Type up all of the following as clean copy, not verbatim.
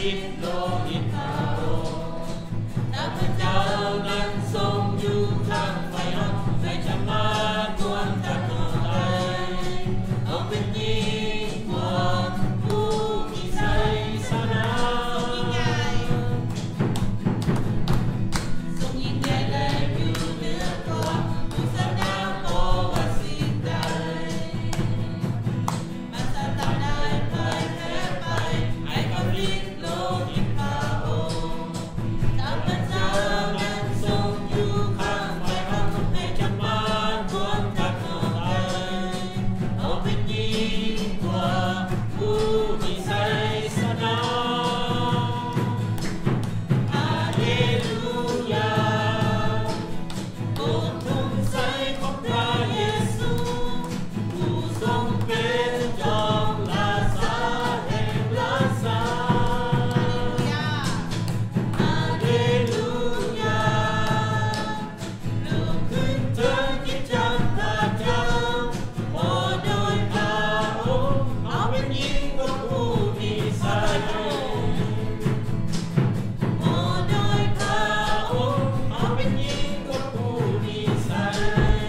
ริสต์โลหิตพระองค์ข้าพเจ้านั้นทรงอยู่ข้างไฟร้อนไม่ชำนาญดวงตาตัวใดเอาเป็นยิ่งกว่าผู้มีชัยชนะทรงยิ่งใหญ่และอยู่เหนือกว่าทุกสนามโอวาสิ่งใดมันสามารถได้เผยแพร่ไปให้กับฤทธิ์โลหิตพระองค์ข้าพเจ้านั้นทรงอยู่ข้างไฟร้อนไม่จำมาดวงตาตัวใดเอาเป็นยิ่งกว่าผู้มีชัยชนะฮาเลลูยาบนทุ่งไทรของพระเยซูผู้ทรงเป็นจอมราชาแห่งราชาฮาเลลูยาลุกขึ้นเถิดกิจจักรพระเจ้าโอ้โดยพระองค์เอาเป็นยิ่งกว่าผู้มีชัยโอ้โดยพระองค์เอาเป็นยิ่งกว่าผู้มีชัย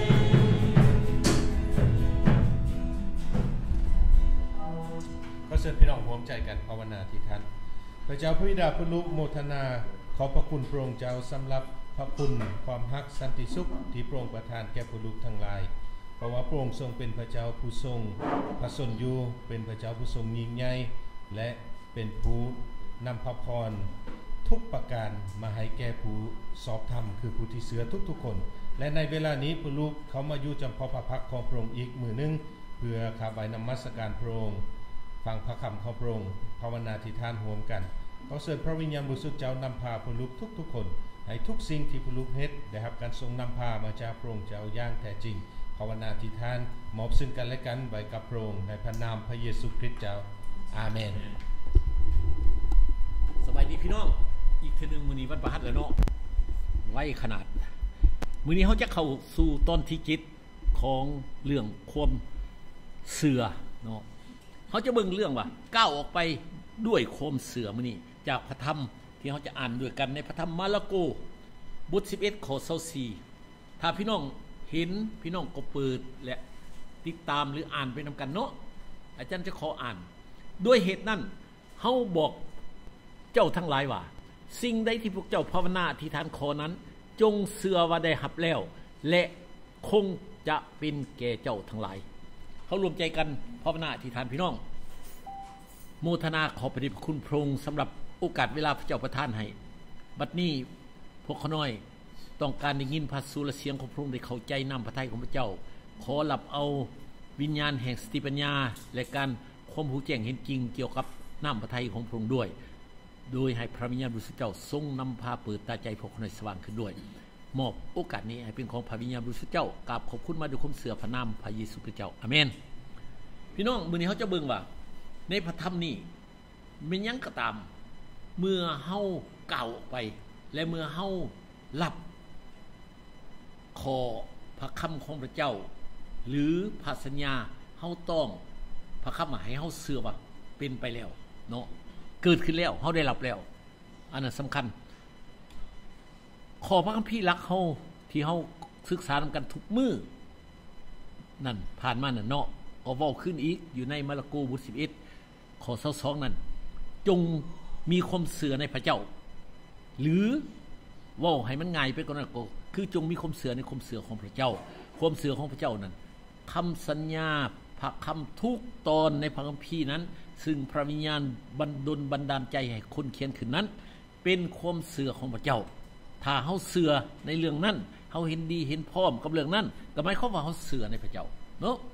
ก็เชิญพี่น้องร่วมใจกันภาวนาที่ท่านพระเจ้าพระบิดาพระลูกโมทนาขอบพระคุณพระองค์เจ้าสำหรับพระคุณความรักสันติสุขที่พระองค์ประทานแก่พระลูกทั้งหลายเพราะว่าพระองค์ทรงเป็นพระเจ้าผู้ทรงพระชนอยู่เป็นพระเจ้าผู้ทรงยิ่งใหญ่และเป็นผู้นำพระพรทุกประการมาให้แก่ผู้สอบธรรมคือผู้ที่เชื่อทุกๆคนและในเวลานี้พระลูกเขามาอยู่จำเพาะพระพักของพระองค์อีกมื้อนึงเพื่อข้าไปนมัสการพระองค์ฟังพระคำของพระองค์ภาวนาที่ท่านร่วมกันขอเชิญพระวิญญาณบริสุทธิ์เจ้านำพาพระลูกทุกๆคนให้ทุกสิ่งที่พระลูกเฮ็ดได้รับการทรงนำพามาจากพระองค์เจ้าอย่างแท้จริงภาวนาที่ท่านมอบซึ่งกันและกันไว้กับพระองค์ในพระนามพระเยซูคริสต์เจ้าอาเมนสบายดีพี่น้องอีกทีนึงมื้อนี้วันพฤหัสแล้วเนาะไว้ขนาดมื้อนี้เฮาจะเข้าสู่ตอนที่7ของเรื่องความเสื่อเนาะเฮาจะเบิ่งเรื่องว่าก้าวออกไปด้วยความเสื่อมื้อนี้จากพระธรรมที่เฮาจะอ่านด้วยกันในพระธรรมมาระโกบท11ข้อ24ถ้าพี่น้องเห็นพี่น้องก็เปิดและติดตามหรืออ่านไปนำกันเนาะอาจารย์จะขออ่านด้วยเหตุนั้นเฮาบอกเจ้าทั้งหลายว่าสิ่งใดที่พวกเจ้าภาวนาอธิษฐานขอนั้นจงเชื่อว่าได้รับแล้วและคงจะเป็นแก่เจ้าทั้งหลายเขารวมใจกันภาวนาอธิษฐานพี่น้องโมทนาขอพระเดชพระคุณพระองค์สำหรับโอกาสเวลาพระเจ้าประทานให้บัดนี้พวกเขาน้อยต้องการได้ยินพระสุรเสียงของพระองค์ได้เข้าใจนำพระทัยของพระเจ้าขอรับเอาวิญญาณแห่งสติปัญญาและการความรู้แจ้งเห็นจริงเกี่ยวกับน้ำพระทัยของพระองค์ด้วยโดยให้พระวิญญาณบริสุทธิ์เจ้าทรงนำพาเปิดตาใจพวกเขาน้อยสว่างขึ้นด้วยมอบโอกาสนี้ให้เป็นของพระวิญญาณบริสุทธิ์เจ้ากราบขอบคุณมาด้วยความเสื่อพระนามพระเยซูคริสต์เจ้าอาเมนพี่น้องมื้อนี้เขาจะเบิ่งว่าในพระธรรมนี้เป็นหยังก็ตามเมื่อเฮาก้าวออกไปและเมื่อเฮารับขอพระคำของพระเจ้าหรือพระสัญญาเฮาต้องพระคำให้เฮาเชื่อว่าเป็นไปแล้วเนาะเกิดขึ้นแล้วเฮาได้รับแล้วอันนั้นสำคัญขอพระคัมภีร์หลักเฮาที่เฮาศึกษานำกันทุกมื้อนั่นผ่านมานั่นเนาะก็เว้าขึ้นอีกอยู่ในมาระโกบท11ข้อ22นั่นจงมีความเชื่อในพระเจ้าหรือเว้าให้มันง่ายไปกว่านั้นก็คือจงมีความเชื่อในความเชื่อของพระเจ้าความเชื่อของพระเจ้านั้นคำสัญญาพระคำทุกตอนในพระคัมภีร์นั้นซึ่งพระวิญญาณบันดาลใจให้คนเขียนขึ้นนั้นเป็นความเชื่อของพระเจ้าถ้าเฮาเชื่อในเรื่องนั้นเฮาเห็นดีเห็นพร้อมกับเรื่องนั้นก็หมายความว่าเฮาเชื่อในพระเจ้าเนาะ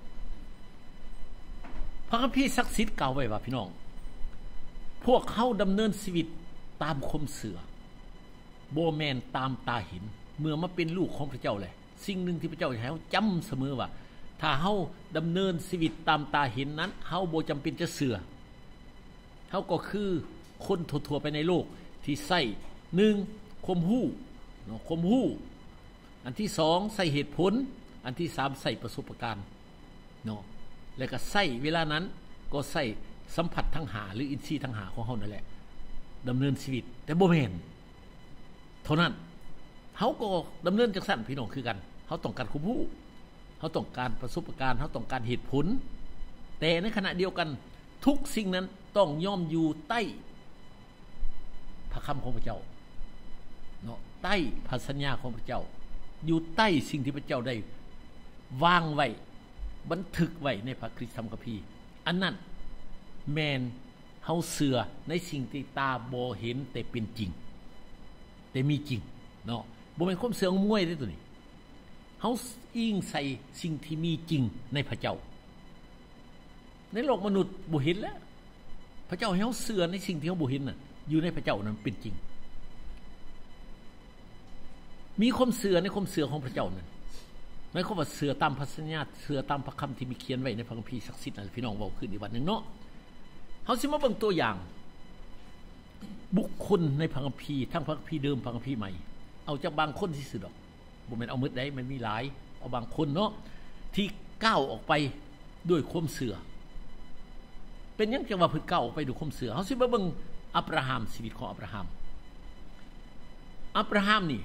พระคัมภีร์ศักดิ์สิทธิ์กล่าวไว้ว่าพี่น้องพวกเขาดำเนินชีวิตตามความเชื่อบ่แม่นตามตาเห็นเมื่อมาเป็นลูกของพระเจ้าแหละสิ่งหนึ่งที่พระเจ้าให้เฮาจำเสมอว่าถ้าเฮาดำเนินชีวิตตามตาเห็นนั้นเฮาบ่จำเป็นจะเชื่อเฮาก็คือคนทั่วๆไปในโลกที่ใช้1ความรู้เนาะความรู้อันที่2ใช้เหตุผลอันที่3ใช้ประสบการณ์เนาะแล้วก็ใช้เวลานั้นก็ใช้สัมผัสทั้ง5หรืออินทรีย์ทั้ง5ของเฮานั่นแหละดำเนินชีวิตแต่บ่แม่นเท่านั้นเฮาก็ดำเนินจังซั่นพี่น้องคือกันเฮาต้องการความรู้เฮาต้องการประสบการณ์เฮาต้องการเหตุผลแต่ในขณะเดียวกันทุกสิ่งนั้นต้องย่อมอยู่ใต้พระคำของพระเจ้าเนาะใต้พระสัญญาของพระเจ้าอยู่ใต้สิ่งที่พระเจ้าได้วางไว้บันทึกไว้ในพระคริสตธรรมคัมภีร์อันนั้นแม่นเฮาเชื่อในสิ่งที่ตาบ่เห็นแต่เป็นจริงแต่มีจริงเนาะบ่แม่นความเชื่อของมวยเด้ตัวนี้เฮาอิงใส่สิ่งที่มีจริงในพระเจ้าในโลกมนุษย์บ่เห็นแล้วพระเจ้าให้เฮาเชื่อในสิ่งที่เฮาบ่เห็นน่ะอยู่ในพระเจ้านั้นเป็นจริงมีความเชื่อในความเชื่อของพระเจ้านั้นหมายความว่าเชื่อตามพระสัญญาเชื่อตามพระคำที่มีเขียนไว้ในพระคัมภีร์ศักดิ์สิทธิ์นั่นพี่น้องเว้าขึ้นอีกวันนึงเนาะเฮาสิมาเบิ่งตัวอย่างบุคคลในพระคัมภีร์ทั้งพระคัมภีร์เดิมพระคัมภีร์ใหม่เอาจากบางคนที่สุดดอกบ่แม่นเอาหมดได้มันมีหลายเอาบางคนเนาะที่ก้าวออกไปด้วยความเชื่อเป็นหยังจังว่าเพิ่นก้าวออกไปด้วยความเชื่อเฮาสิมาเบิ่งอับราฮัมชีวิตของอับราฮัมนี่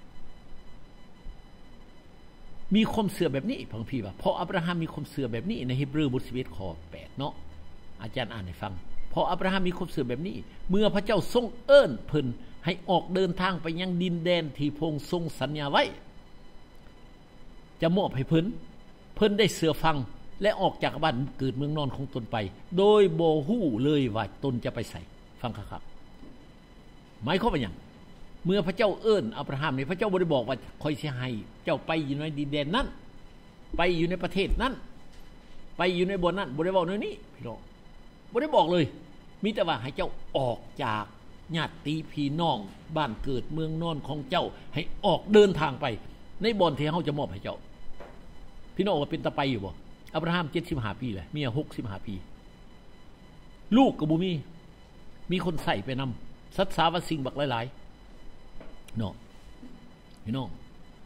มีความเชื่อแบบนี้พระคัมภีร์ว่าเพราะอับราฮัมมีความเชื่อแบบนี้ในฮีบรูบท11ข้อ8เนาะอาจารย์อ่านให้ฟังเพราะอับราฮัมมีความเชื่อแบบนี้เมื่อพระเจ้าทรงเอิ้นเพิ่นให้ออกเดินทางไปยังดินแดนที่พระองค์ทรงสัญญาไว้จะมอบให้เพิ่นได้เชื่อฟังและออกจากบ้านเกิดเมืองนอนของตนไปโดยบ่ฮู้เลยว่าตนจะไปไสฟังครับหมายความว่าหยังเมื่อพระเจ้าเอิ้นอับราฮัมนี่พระเจ้าบ่ได้บอกว่าคอยสิให้เจ้าไปอยู่ในดินแดนนั้นไปอยู่ในประเทศนั้นไปอยู่ในบ่อนนั้นบ่ได้บอกในนี้พี่น้องบ่ได้บอกเลยมีแต่ว่าให้เจ้าออกจากญาติพี่น้องบ้านเกิดเมืองนอนของเจ้าให้ออกเดินทางไปในบ่อนที่เฮาจะมอบให้เจ้าพี่น้องว่าเป็นตาไปอยู่บ่อับราฮัม75ปีแหละเมีย65ปีลูกก็บ่มีคนใส่ไปนำสัตว์สาวสิ่งบักหลายๆเนาะพี่น้อง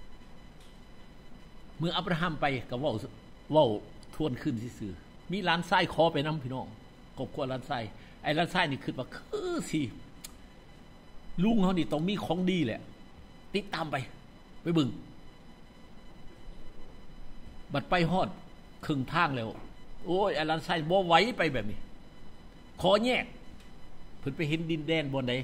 เมื่ออับราฮัมไปก็เว้าทวนขึ้นซื่อๆมีหลานชายขอไปนำพี่น้องครอบครัวหลานชายไอ้หลานชายนี่คิดว่าคือสิลุงเฮานี่ต้องมีของดีแหละติดตามไปเบิ่งบัดไปฮอดครึ่งทางแล้วโอ้ยไอ้หลานชายบ่ไหวไปแบบนี้ขอแยกเพิ่นไปเห็นดินแดนบ่ใด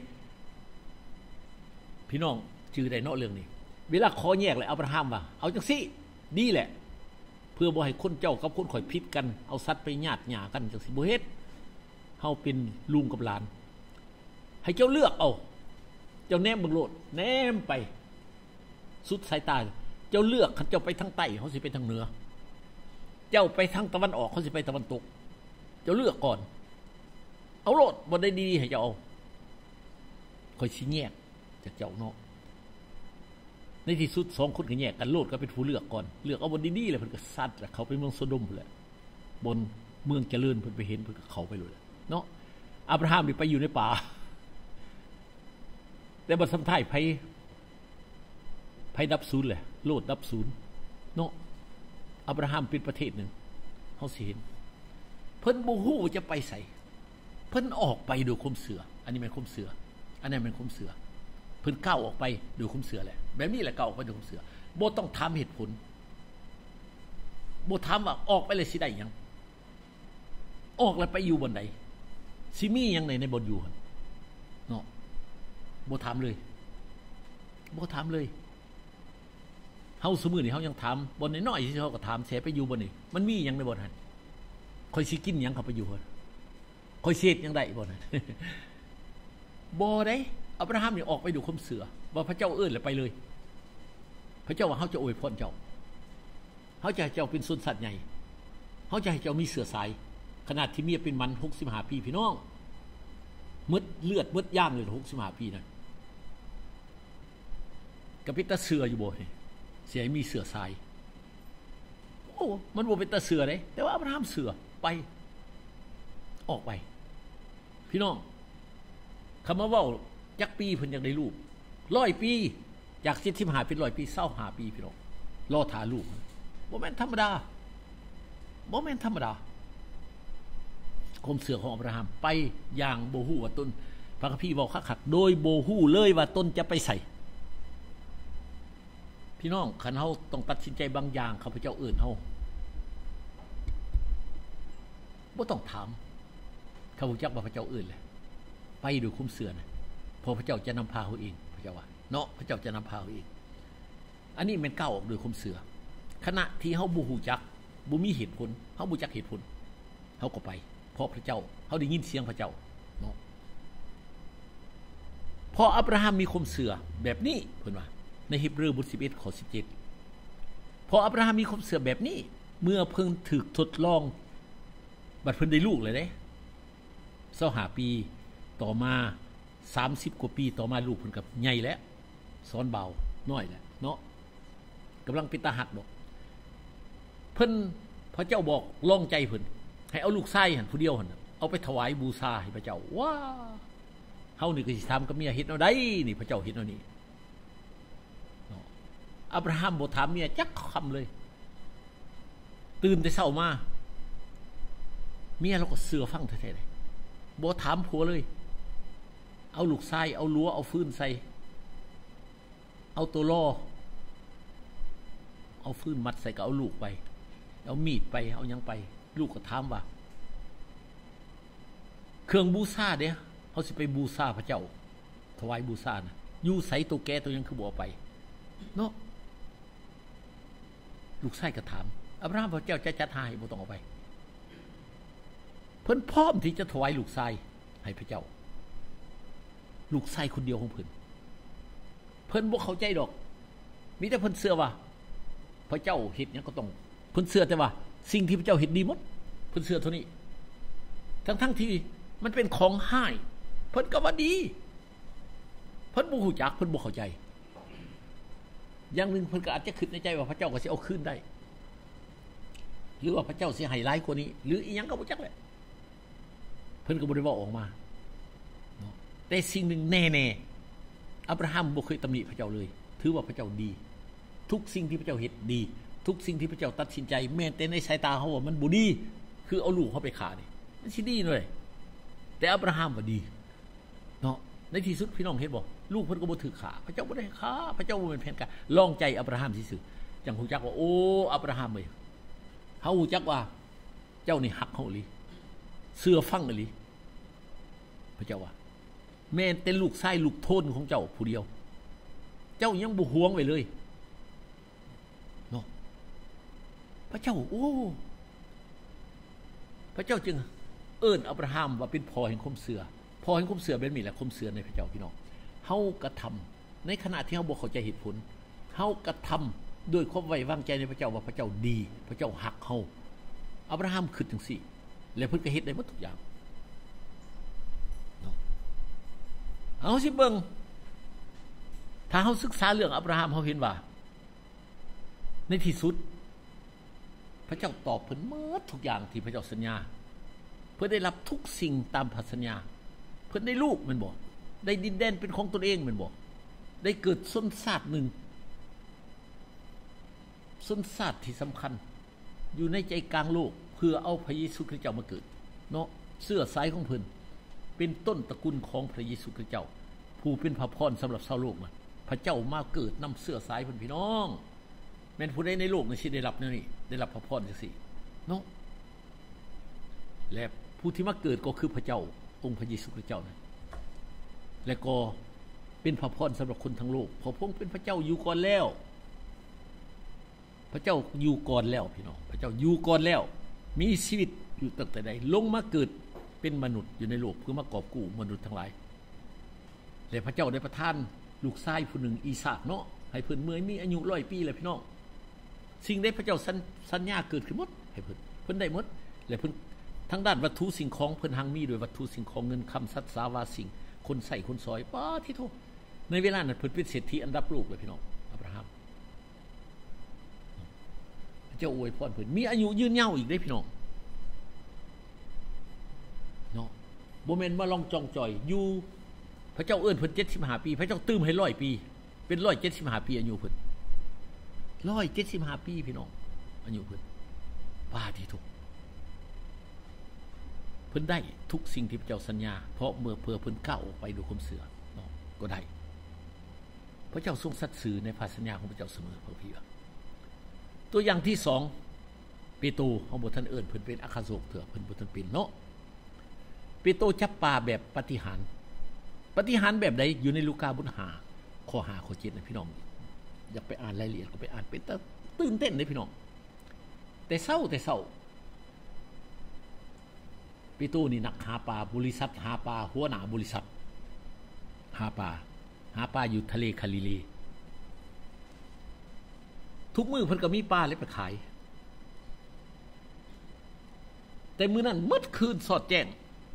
พี่น้องชื่อได้เนาะเรื่องนี้เวลาขอแยกเลยอับราฮัมว่าเอาจังซี่ดีแหละเพื่อบ่ให้คนเจ้ากับคนข่อยผิดกันเอาสัตว์ไปญาติหญ้ากันจังซี่บ่เฮ็ดเฮาเป็นลุงกับหลานให้เจ้าเลือกเอาเจ้าแนมเบิ่งโลดแนมไปสุดสายตาเจ้าเลือกคันเจ้าไปทางใต้เฮาสิไปทางเหนือเจ้าไปทางตะวันออกเขาสิไปตะวันตกเจ้าเลือกก่อนเอาโลดบ่ได้ดีให้เจ้าเอาค่อยสิแยกจากเจ้าเนาะในที่สุด2คนก็แยกกันโลดก็เป็นผู้เลือกก่อนเลือกเอาบ่ดีๆแล้วเพิ่นก็ซัดแล้วเขาไปเมืองโซโดมพุ่นแหละบนเมืองเจริญเพิ่นไปเห็นเพิ่นก็เข้าไปเลยเนาะอับราฮัมนี่ไปอยู่ในป่าแต่บัดสำท้ายไผดับศูนย์แหละโลดดับศูนย์เนาะอับราฮัมเป็นประเทศนึงเฮาสิเห็นเพิ่นบ่ฮู้จะไปไสเพิ่นออกไปด้วยความเชื่ออันนี้แม่นความเชื่ออันนั้นแม่นความเชื่อเพิ่นก้าวออกไปด้วยความเชื่อแหละแบบนี้แหละก้าวออกไปด้วยความเชื่อบ่ต้องถามเหตุผลบ่ถามว่าออกไปเลยสิได้หยังออกแล้วไปอยู่บนใดสิมีหยังในบ่อยู่เนาะบ่ถามเลยเฮาซุมื้อนี้เฮายังถามบ่น้อยๆที่เฮาก็ถามแสไปอยู่บ่นี่มันมีหยังในบ่หั่นค่อยสิกินหยังเข้าไปอยู่หั่นค่อยเฮ็ดหยังได้บ่นั่น บ่ได้อับราฮัมนี่ออกไปดูความเชื่อว่าพระเจ้าเอิ้นแล้วไปเลยพระเจ้าว่าเฮาจะอวยพรเจ้าเฮาจะให้เจ้าเป็นชนชาติใหญ่เฮาจะให้เจ้ามีเสื้อสายขนาดที่เมียเป็นมัน65ปีพี่น้องมึดเลือดมึดย่างเลย65ปีนั่นก็เป็นตาเสืออยู่บ่นี่สิให้มีเสื้อสายโอ้มันบ่เป็นตาเสือเด้แต่ว่าอับราฮัมเสือไปออกไปพี่น้องคำว่าเว้าจักปีเพิ่นอยากได้ลูก100ปีจาก75เป็น100ปี25ปีพี่น้องรอถ่าลูกบ่แม่นธรรมดาความเสื่อของอับราฮัมไปอย่างบ่ฮู้ว่าต้นพระคัมภีร์บอกคักๆโดยบ่ฮู้เลยว่าตนจะไปใส่พี่น้องคันเฮาต้องตัดสินใจบางอย่างข้าพเจ้าเอิ้นเฮาบ่ต้องถามข้าพเจ้าว่าพระเจ้าเอิ้นแหละไปโดยคุ้มเสือนะพอพระเจ้าจะนำพาเฮาเองพระเจ้าว่าเนาะพระเจ้าจะนำพาเฮาเองอันนี้มันก้าวออกโดยคุ้มเสือขณะที่เฮาบ่ฮู้จักบ่มีเหตุผลเฮาบ่จักเหตุผลเฮาก็ไปเพราะพระเจ้าเฮาได้ยินเสียงพระเจ้าเนาะพออับราฮัมมีความเชื่อแบบนี้เพิ่นว่าในฮีบรูบท11ข้อ17พออับราฮัมมีความเชื่อแบบนี้เมื่อเพิ่งถูกทดลองบัดเพิ่นได้ลูกเลยเด้25ปีต่อมา30กว่าปีต่อมาลูกเพิ่นก็ใหญ่แล้วสอนเบาน้อยแล้วเนาะกำลังเป็นตาหักดอกเพิ่นพระเจ้าบอกลองใจเพิ่นให้เอาลูกชายหั่นผู้เดียวหั่นเอาไปถวายบูชาให้พระเจ้าว้าเฮานี่ก็สิทำกับเมียเฮ็ดเอาได้นี่พระเจ้าเฮ็ดเอานี่อับราฮัมบ่ถามเมียจักคำเลยตื่นแต่เช้ามาเมียเราก็เสือฟังแท้ๆเลยบ่ถามผัวเลยเอาลูกชายเอารั้วเอาฟืนใส่เอาตัวล่อเอาฟืนมัดใส่ก็เอาลูกไปเอามีดไปเอายังไปลูกก็ถามว่าเครื่องบูชาเด้เฮาสิไปบูชาพระเจ้าถวายบูชานะอยู่ไสตัวแกตัวยังคือบ่เอาไปเนาะลูกชายก็ถามอับราฮัมพระเจ้าจะจัดให้บ่ต้องเอาไปเพิ่นพร้อมที่จะถวายลูกชายให้พระเจ้าลูกชายคนเดียวของเพิ่นบ่เข้าใจดอกมีแต่เพิ่นเชื่อว่าพระเจ้าเฮ็ดหยังก็ต้องเพิ่นเชื่อแต่ว่าสิ่งที่พระเจ้าเฮ็ดดีหมดเพิ่นเชื่อเท่านี้ทั้งที่มันเป็นของหายเพิ่นก็ว่าดีเพิ่นบ่ฮู้จักเพิ่นบ่เข้าใจอย่างนึงเพิ่นก็อาจจะคิดในใจว่าพระเจ้าก็สิเอาคืนได้หรือว่าพระเจ้าสิให้หลายกว่านี้หรืออีหยังก็บ่จักแหละเพิ่นก็บ่ได้เว้าออกมาแต่สิ่งนึงแน่ๆอับราฮัมบ่เคยตำหนิพระเจ้าเลยถือว่าพระเจ้าดีทุกสิ่งที่พระเจ้าเฮ็ดดีทุกสิ่งที่พระเจ้าตัดสินใจแม้แต่ในสายตาเฮาว่ามันบ่ดีคือเอาลูกเฮาไปฆ่านี่มันสิดีเลยแต่อับราฮัมว่าดีเนาะในที่สุดพี่น้องเห็นบ่ลูกเพิ่นก็บ่ถูกฆ่าพระเจ้าบ่ได้ฆ่าพระเจ้าบ่เป็นแผนการลองใจอับราฮัมซื่อๆจังฮู้จักว่าโอ้อับราฮัมเอ้ยเฮาฮู้จักว่าเจ้านี่ฮักเฮาอีหลีเชื่อฟังอีหลีพระเจ้าว่าแม้แต่ลูกชายลูกโทนของเจ้าผู้เดียวเจ้ายังบ่หวงไว้เลยเนาะพระเจ้าโอ้พระเจ้าจึงเอิ้นอับราฮัมว่าเป็นพ่อแห่งความเชื่อพ่อแห่งความเชื่อแบบนี้แหละความเชื่อในพระเจ้าพี่น้องเฮากระทำในขณะที่เฮาบ่เข้าใจเหตุผลเฮากระทำด้วยความไว้วางใจในพระเจ้าว่าพระเจ้าดีพระเจ้าฮักเฮาอับราฮัมคิดจังซี่แล้วเพิ่นก็เฮ็ดได้หมดทุกอย่างเนาะเอาสิเบิ่งถ้าเฮาศึกษาเรื่องอับราฮัมเฮาเห็นว่าในที่สุดพระเจ้าตอบเพิ่นหมดทุกอย่างที่พระเจ้าสัญญาเพิ่นได้รับทุกสิ่งตามพระสัญญาเพิ่นได้ลูกแม่นบ่ได้ดินแดนเป็นของตนเองแม่นบ่ได้เกิดชนชาติหนึ่งชนชาติที่สำคัญอยู่ในใจกลางโลกเพื่อเอาพระเยซูคริสต์เจ้ามาเกิดเนาะเสื้อสายของเพิ่นเป็นต้นตระกูลของพระเยซูคริสต์เจ้าผู้เป็นพระพรสำหรับชาวโลกนะพระเจ้ามาเกิดนำเสื้อสายเพิ่นพี่น้องแม้นผู้ใดในโลกนี่สิได้รับแนวนี้ได้รับพระพรจังซี่เนาะและผู้ที่มาเกิดก็คือพระเจ้าองค์พระเยซูคริสต์เจ้านะและก็เป็นพระพรสำหรับคนทั้งโลกเพราะพระองค์เป็นพระเจ้าอยู่ก่อนแล้วพระเจ้าอยู่ก่อนแล้วพี่น้องพระเจ้าอยู่ก่อนแล้วมีชีวิตอยู่ตั้งแต่ใดลงมาเกิดเป็นมนุษย์อยู่ในโลกเพื่อมากอบกู้มนุษย์ทั้งหลายและพระเจ้าได้ประทานลูกชายผู้หนึ่งอีสาคเนาะให้เพิ่นเมื่อมีอายุ100 ปีแล้วพี่น้องสิ่งใดพระเจ้าสัญญาเกิดขึ้นหมดให้เพิ่นได้หมดและเพิ่นทั้งด้านวัตถุสิ่งของเพิ่นหังมีโดยวัตถุสิ่งของเงินคำทรัพย์สาวาสิ่งคนใส่คนซอยป้าที่โทในเวลานั้นเพิ่นเป็นเศรษฐีอันดับโลกเลยพี่น้องอับราฮัมพระเจ้าอวยพรเพิ่นมีอายุยืนยาวอีกได้พี่น้องเนาะบ่แม่นมาลองจองจ่อยอยู่พระเจ้าเอิ้นเพิ่น75 ปีพระเจ้าตื้มให้100 ปีเป็น175 ปีอายุเพิ่น175 ปีพี่น้องอายุเพิ่นป้าที่โทพิ่นได้ทุกสิ่งที่พระเจ้าสัญญาเพราะเมื่อเพื่อเพิ่นก้าวออกไปด้วยความเชื่อเนาะก็ได้พระเจ้าทรงสัตย์ซื่อในพระสัญญาของพระเจ้าเสมอพระพี่ตัวอย่างที่2เปโตรเฮาบ่ทันเอิ้นเพิ่นเป็นอาคาโศกเถื่อเพิ่นบ่ทันเป็นเนาะเปโตรจับปลาแบบปาฏิหาริย์แบบใดอยู่ในลูกาบท5ข้อ5ข้อ7นะพี่น้องอยากไปอ่านรายละเอียดก็ไปอ่านเป็นตื่นเต้นเด้พี่น้องแต่เศร้าเปโตรนี่นักหาปลาบริษัทหาปลาหัวหน้าบริษัทหาปลาอยู่ทะเลคาลิลีทุกมื้อเพิ่นก็มีปลาเลยไปขายแต่มื้อนั้นมืดคืนสอดแจ้ง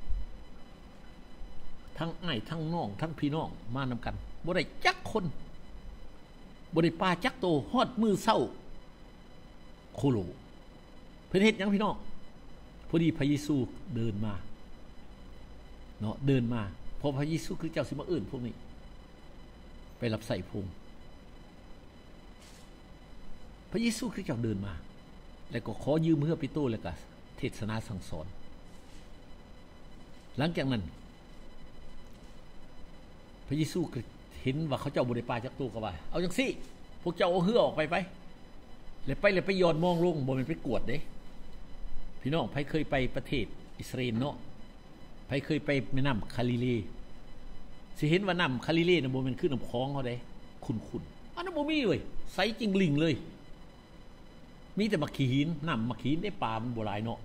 ทั้งอ้ายทั้งน้องทั้งพี่น้องมานำกันบ่ได้จักคนบ่ได้ปลาจักโตฮอดมื้อเช้าโคโลเพิ่นเฮ็ดหยังพี่น้องพอดีพระเยซูเดินมาเนาะเดินมาพอพระเยซูคือเจ้าสิมาเอิ้นพวกนี้ไปรับใส่พงพระเยซูคือเจ้าเดินมาแล้วก็ขอยืมมือเปโตรแล้วก็เทศนาสั่งสอนหลังจากนั้นพระเยซูก็เห็นว่าเขาเจ้าบ่ได้ปลาจักตัวก็ว่าเอาจังซี่พวกเจ้าเอาเหือออกไปแล้วไปย้อนมองลงบ่แม่นไปกวดเด้พี่น้องไผเคยไปประเทศอิสราเอลเนาะไผเคยไปแม่น้ำคาลิลีสิเห็นว่าน้ำคาลิลีน่ะบ่แม่นคือน้ำคลองเฮาเด้ขุ่นๆอันนั้นบ่มีเว้ยใสจริงลิงเลยมีแต่มักขีหินน้ำมักขีหินได้ปลามันบ่หลายเนาะ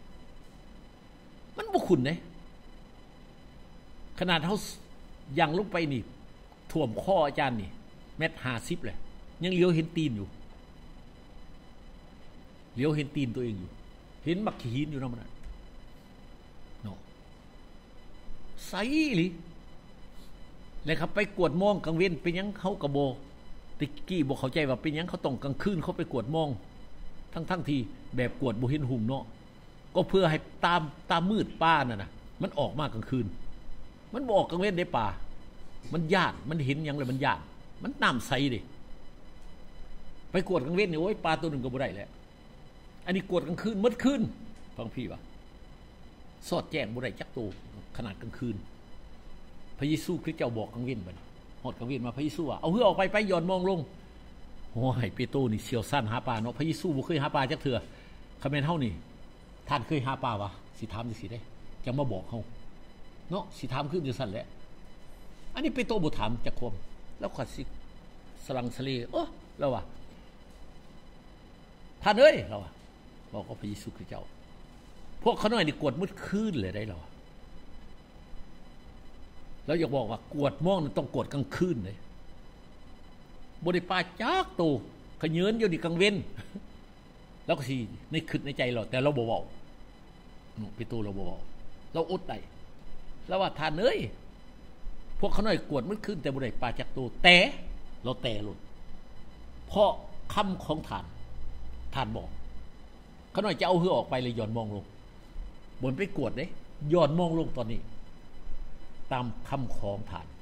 มันบ่ขุ่นเด้ขนาดเฮาย่างลงไปนี่ท่วมคออาจารย์นี่เม็ด50เลยยังเลี้ยวเห็นตีนอยู่เลี้ยวเห็นตีนตัวเองอยู่เห็นมักขีหินอยู่นำมันเนาะใสลิแล้วครับไปกวดมองกลางเว้นเป็นหยังเขาก็บ่ตะกี้บ่เข้าใจว่าเป็นหยังเขาต้องกลางคืนเขาไปกวดมองทั้งที่แบบกวดบ่เห็นหุ่มเนาะก็เพื่อให้ตามมืดป่านั่นน่ะมันออกมากลางคืนมันบ่ออกกลางเว้นได้ป่ามันย่านมันเห็นหยังเลยมันย่านมันน้ำใสดิไปกวดกลางเว้นนี่โอ้ยปลาตัวนึงก็บ่ได้แล้วอันนี้กวดกลางคืนมืดคืนฟังพี่ว่าสอดแจ้งบ่ได้จักโตขนาดกลางคืนพระเยซูคริสต์เจ้าบอกกลางเว้นบัดฮอดกลางเว้นมาพระเยซูว่าเอาเหือออกไปย้อนมองลงโอ้ยเปโตรนี่เสียวสั้นหาปลาเนาะพระเยซูบ่เคยหาปลาจักเทื่อคันแม่นเฮานี่ท่านเคยหาปลาวะสิถามจังซี่ได้จังมาบอกเฮาเนาะสิถามขึ้นจังซั่นแหละอันนี้เปโตรบ่ถามจักความแล้วก็สิสลังสะเลแล้วว่าท่านเอ้ยเราบอกกับพระเยซูคริสต์เจ้าพวกเขาน้อยนี่กวดมืดคืนเลยได้เราแล้วอยากบอกว่ากวดมองนี่ต้องกวดกลางคืนเลยบ่ได้ปลาจักโตขะเยินอยู่นี่กลางเว้นแล้วก็สิในคิดในใจเราแต่เราบ่เว้าเปโตรเราบ่เว้าเราอดได้แล้วว่าท่านเอ้ยพวกเขาน้อยกวดมืดคืนแต่บ่ได้ปลาจักโตแต่เราแต่หลุดเพราะคำของท่านบอกเขาน้อยจะเอาเหือออกไปเลยย้อนมองลงบนไปกวดเด้ย้อนมองลงตอนนี้ตามคำของท่าน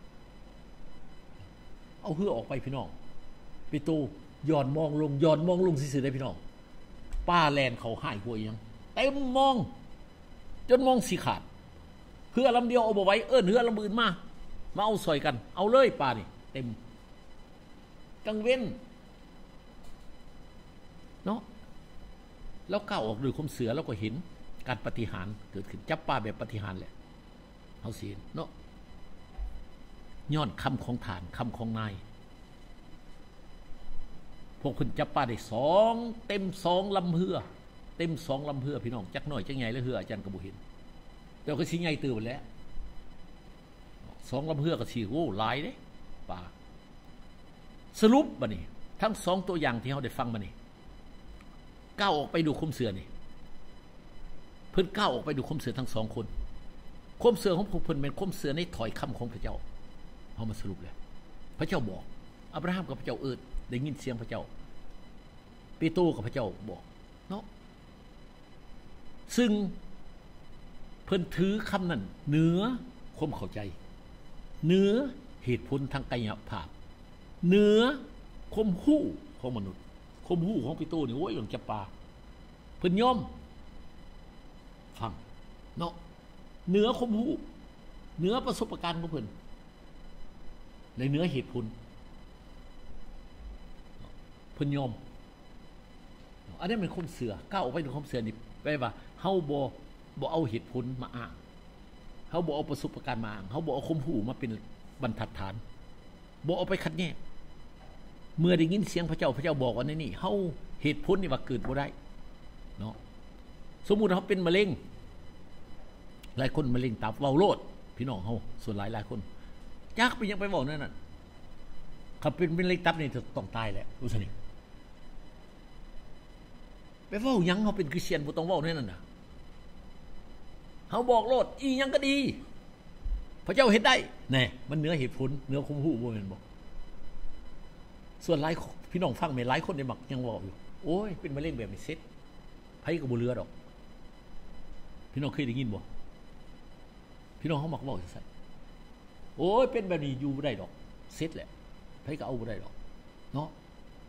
เอาเหือออกไปพี่น้องเปโตรย้อนมองลงซื่อๆได้พี่น้องป้าแลนเขาหายหัวยังเต็มมองจนมองสิขาดเหือลำเดียวเอาบ่ไว้เอิ้นเหือลำอื่นมาเอาซอยกันเอาเลยป้านี่เต็มกังเว้นเนาะแล้วก้าวออกด้วยความเสือแล้วก็เห็นการปฏิหารเกิดขึ้นจับปลาแบบปฏิหารแหละเอาสิเนาะย้อนคำของฐานคำของนายพวกคุณจับปลาได้2เต็ม2ลำเหือเต็ม2ลำเหือพี่น้องจักหน่อยจักใหญ่แล้วเหืออาจารย์ก็บ่เห็นแต่ก็สิใหญ่ตื่นแล้ว2ลำเหือก็สิโอ้หลายเด้ปลาสรุปบัดนี้ทั้ง2ตัวอย่างที่เฮาได้ฟังมานี่ก้าวออกไปดูคมเสือนี่เพิ่นก้าวออกไปดูคมเสือทั้ง2คนคมเสือของพวกเพิ่นเป็นคมเสือในถอยคำของพระเจ้าเฮามาสรุปแล้วพระเจ้าบอกอับราฮัมกับพระเจ้าได้ยินเสียงพระเจ้าเปโตรกับพระเจ้าบอกเนาะซึ่งเพิ่นถือคำนั้นเหนือความเข้าใจเหนือเหตุผลทางกายภาพเหนือความรู้ของมนุษย์ความรู้ของเปโตรนี่โอ้ยอย่างจับปลาเพิ่นยอมฟังเนาะเหนือความรู้เหนือประสบการณ์ของเพิ่นในเหนือเหตุผลเพิ่นยอมอันนี้เป็นความเสื่อก้าวออกไปถึงความเสื่อนี่แปลว่าเฮาบ่เอาเหตุผลมาอ้างเฮาบ่เอาประสบการณ์มาอ้างเฮาบ่เอาความรู้มาเป็นบรรทัดฐานบ่เอาไปขัดแย้งเมื่อได้ยินเสียงพระเจ้าบอกว่าในนี่เฮาเหตุผลนี่ว่าเกิดบ่ได้เนาะสมมุติเฮาเป็นมะเร็งหลายคนมะเร็งตับเว้าโลดพี่น้องเฮาส่วนหลายคนจักไปยังไปเว้านั่นน่ะเขาเป็นมะเร็งตับนี่ต้องตายแหละรู้ซั่นนี่ไปเว้าหยังเฮาเป็นคริสเตียนบ่ต้องเว้าแน่นั่นน่ะเฮาบอกโลดอีหยังก็ดีพระเจ้าเฮ็ดได้แน่มันเหนือเหตุผลเหนือความรู้บ่แม่นบ่ส่วนหลายพี่น้องฟังแม่หลายคนได้มักยังเว้าอยู่โอ้ยเป็นมะเร็งแบบนี้เสร็จไผก็บ่เหลือดอกพี่น้องเคยได้ยินบ่พี่น้องเฮามักเว้าจังซั่นโอ้ยเป็นแบบนี้อยู่บ่ได้ดอกเสร็จแหละไผก็เอาบ่ได้ดอกเนาะ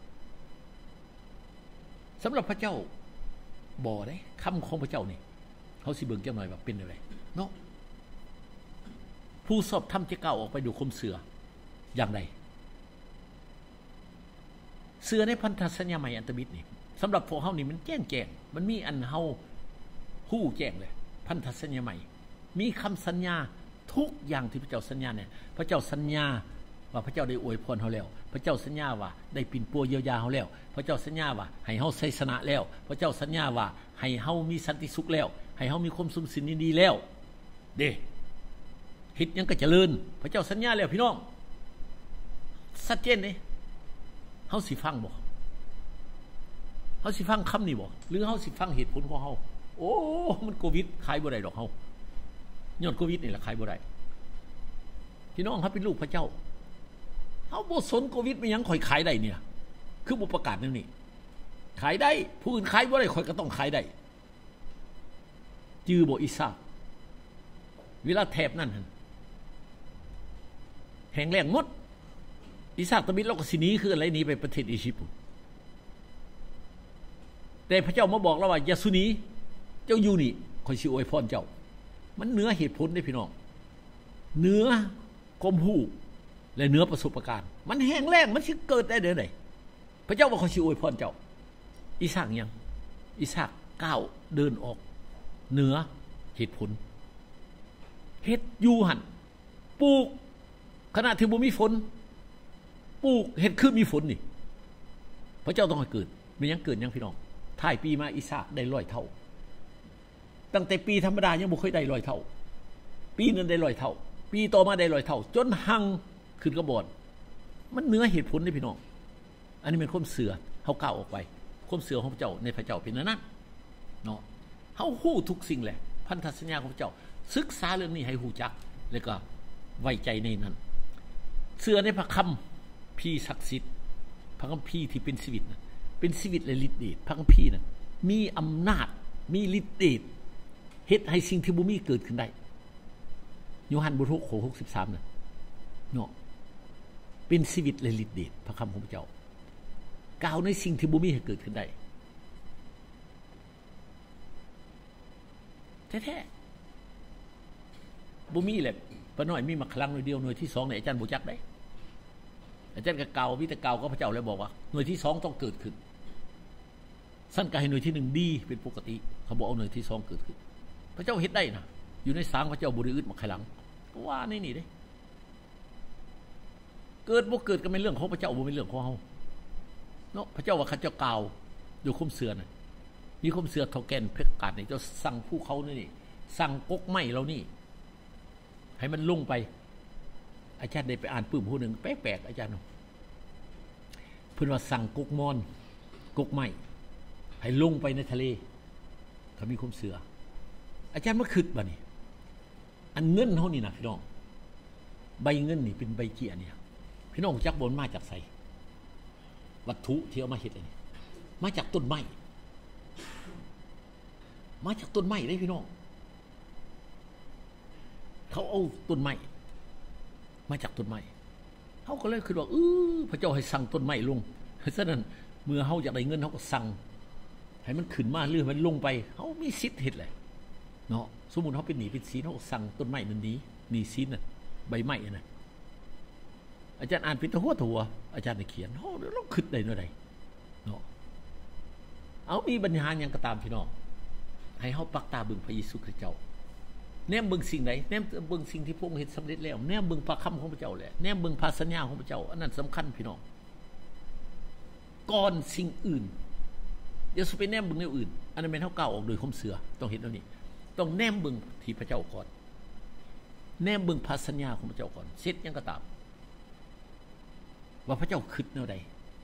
สำหรับพระเจ้าบ่ได้คำของพระเจ้านี่เฮาสิเบิ่งจักหน่อยว่าเป็นจังไดเนาะผู้สอบธรรมจะก้าวออกไปดูความเสื่ออย่างไรเสื่อในพันธสัญญาใหม่อันตมิตรนี่สำหรับพวกเฮานี่มันแจ้งมันมีอันเฮาฮู้แจ้งเลยพันธสัญญาใหม่มีคำสัญญาทุกอย่างที่พระเจ้าสัญญาเนี่ยพระเจ้าสัญญาว่าพระเจ้าได้อวยพรเฮาแล้วพระเจ้าสัญญาว่าได้ปิ่นปัวเยียวยาเฮาแล้วพระเจ้าสัญญาว่าให้เฮาชัยชนะแล้วพระเจ้าสัญญาว่าให้เฮามีสันติสุขแล้วให้เฮามีความสุขสินดีแล้วเด้เฮ็ดยังก็เจริญพระเจ้าสัญญาแล้วพี่น้องชัดเจนเด้เฮาสิฟังบ่เฮาสิฟังคำนี้บ่หรือเฮาสิฟังเหตุผลของเฮาโอ้มันโควิดขายบ่ได้ดอกเฮาย้อนโควิดนี่ล่ะขายบ่ได้พี่น้องครับเป็นลูกพระเจ้าเฮาบ่สนโควิดมันยังข่อยขายได้เนี่ยคือบ่ประกาศแนวนี้ขายได้ผู้อื่นขายบ่ได้ข่อยก็ต้องขายได้จื้อบ่อิสาเวลาแถบนั่นหั่นแห้งแล้งหมดอิสาตะมิดเราก็สิหนีคืออะไรหนีไปประเทศอียิปต์แต่พระเจ้ามาบอกเราว่าอย่าสุหนีเจ้าอยู่นี่ข่อยสิอวยพรเจ้ามันเหนือเหตุผลเด้พี่น้องเหนือความรู้และเหนือประสบการณ์มันแห้งแล้งมันสิเกิดได้เด้อไดพระเจ้าว่าข่อยสิอวยพรเจ้าอิสายังอิสาก้าวเดินออกเหนือเหตุผลเฮ็ดอยู่หั่นปลูกขณะที่บ่มีฝนปลูกเฮ็ดคือมีฝนนี่พระเจ้าต้องให้เกิดมันยังเกิดยังพี่น้องท้ายปีมาอิสาได้100เท่าตั้งแต่ปีธรรมดายังบ่เคยได้100เท่าปีนึงได้100เท่าปีต่อมาได้100เท่าจนหังขึ้นกระบอนมันเหนือเหตุผลนี่พี่น้องอันนี้เป็นความเสื่อเฮาก้าวออกไปความเสื่อของพระเจ้าในพระเจ้าเป็นนั้นเนาะเฮาฮู้ทุกสิ่งแหละพันธสัญญาของพระเจ้าศึกษาเรื่องนี้ให้ฮู้จักแล้วก็ไว้ใจในนั้นเสื่อในพระคัมภีร์ศักดิ์สิทธิ์พระคัมภีร์ที่เป็นชีวิตนะเป็นชีวิตและฤทธิ์เดชพระคัมภีร์นั้นมีอำนาจมีฤทธิ์เดชเฮ็ดให้สิ่งที่บ่มีเกิดขึ้นได้โยฮันบท6ข้อ63น่ะเนาะเป็นชีวิตและฤทธิ์เดชพระคำของพระเจ้ากล่าวในสิ่งที่บ่มีให้เกิดขึ้นได้แท้ๆบ่มีแหละป้าน้อยมีมาครั้งหน่วยเดียวหน่วยที่2เนี่ยอาจารย์บ่จักได้อาจารย์ก็เก่ามีแต่เก่าก็พระเจ้าเลยบอกว่าหน่วยที่2ต้องเกิดขึ้นสั้นก็ให้หน่วยที่1ดีเป็นปกติเขาบอกเอาหน่วยที่2เกิดขึ้นพระเจ้าเฮ็ดได้นะอยู่ในสางพระเจ้าบ่ได้อึดมาใครหลังก็ว่านี่เด้เกิดบ่เกิดก็เป็นเรื่องของพระเจ้าบ่เป็นเรื่องของเฮาเนาะพระเจ้าว่าข้าเจ้ากล่าวอยู่คุมเสือน่ะมีคุมเสือเท่าแก่นเพชรกาดนี่เจ้าสั่งผู้เขานี่สั่งกกไม้เรานี่ให้มันลงไปอาจารย์ได้ไปอ่านปื้มผู้หนึ่งแปลกๆอาจารย์เพิ่นว่าสั่งกกมอนกกไม้ให้ลงไปในทะเลเขามีคุมเสืออาจารย์มาคิดบ่นี่อันเงินเฮานี่นะพี่น้องใบเงินนี่เป็นใบเกี้ยเนี่ยพี่น้องจักบ่มาจากไสวัตถุที่เอามาเฮ็ดนี่มาจากต้นไม้มาจากต้นไม้เด้พี่น้องเขาเอาต้นไม้มาจากต้นไม้เขาก็เลยคิดว่าพระเจ้าให้สั่งต้นไม้ลงฉะนั้นเมื่อเฮาอยากได้เงินเฮาก็สั่งให้มันขึ้นมาหรือมันลงไปเฮามีสิทธิ์เฮ็ดแหละเนาะสมมุติเฮาเป็นหนี้เป็นสินเฮาสั่งต้นไม้นั้นดีหนี้สินน่ะใบไม้น่ะอาจารย์อ่านเป็นหัวอาจารย์ได้เขียนเฮาเราคิดได้เนาะใดเนาะเอามีปัญหาหยังก็ตามพี่น้องให้เฮาปักตาเบิ่งพระเยซูคริสต์เจ้าแนมเบิ่งสิ่งใดแนมเบิ่งสิ่งที่พระองค์เฮ็ดสำเร็จแล้วแนมเบิ่งพระคำของพระเจ้าแหละแนมเบิ่งพระสัญญาของพระเจ้าอันนั้นสำคัญพี่น้องก่อนสิ่งอื่นอย่าสุไปแนมเบิ่งแนวอื่นอันนั้นแม่นเฮาก้าวออกโดยความเชื่อต้องเห็นแล้วนี่ต้องแนมเบิ่งที่พระเจ้าก่อนแนมเบิ่งพระสัญญาของพระเจ้าก่อนเสร็จยังก็ตามว่าพระเจ้าคิดแนวใด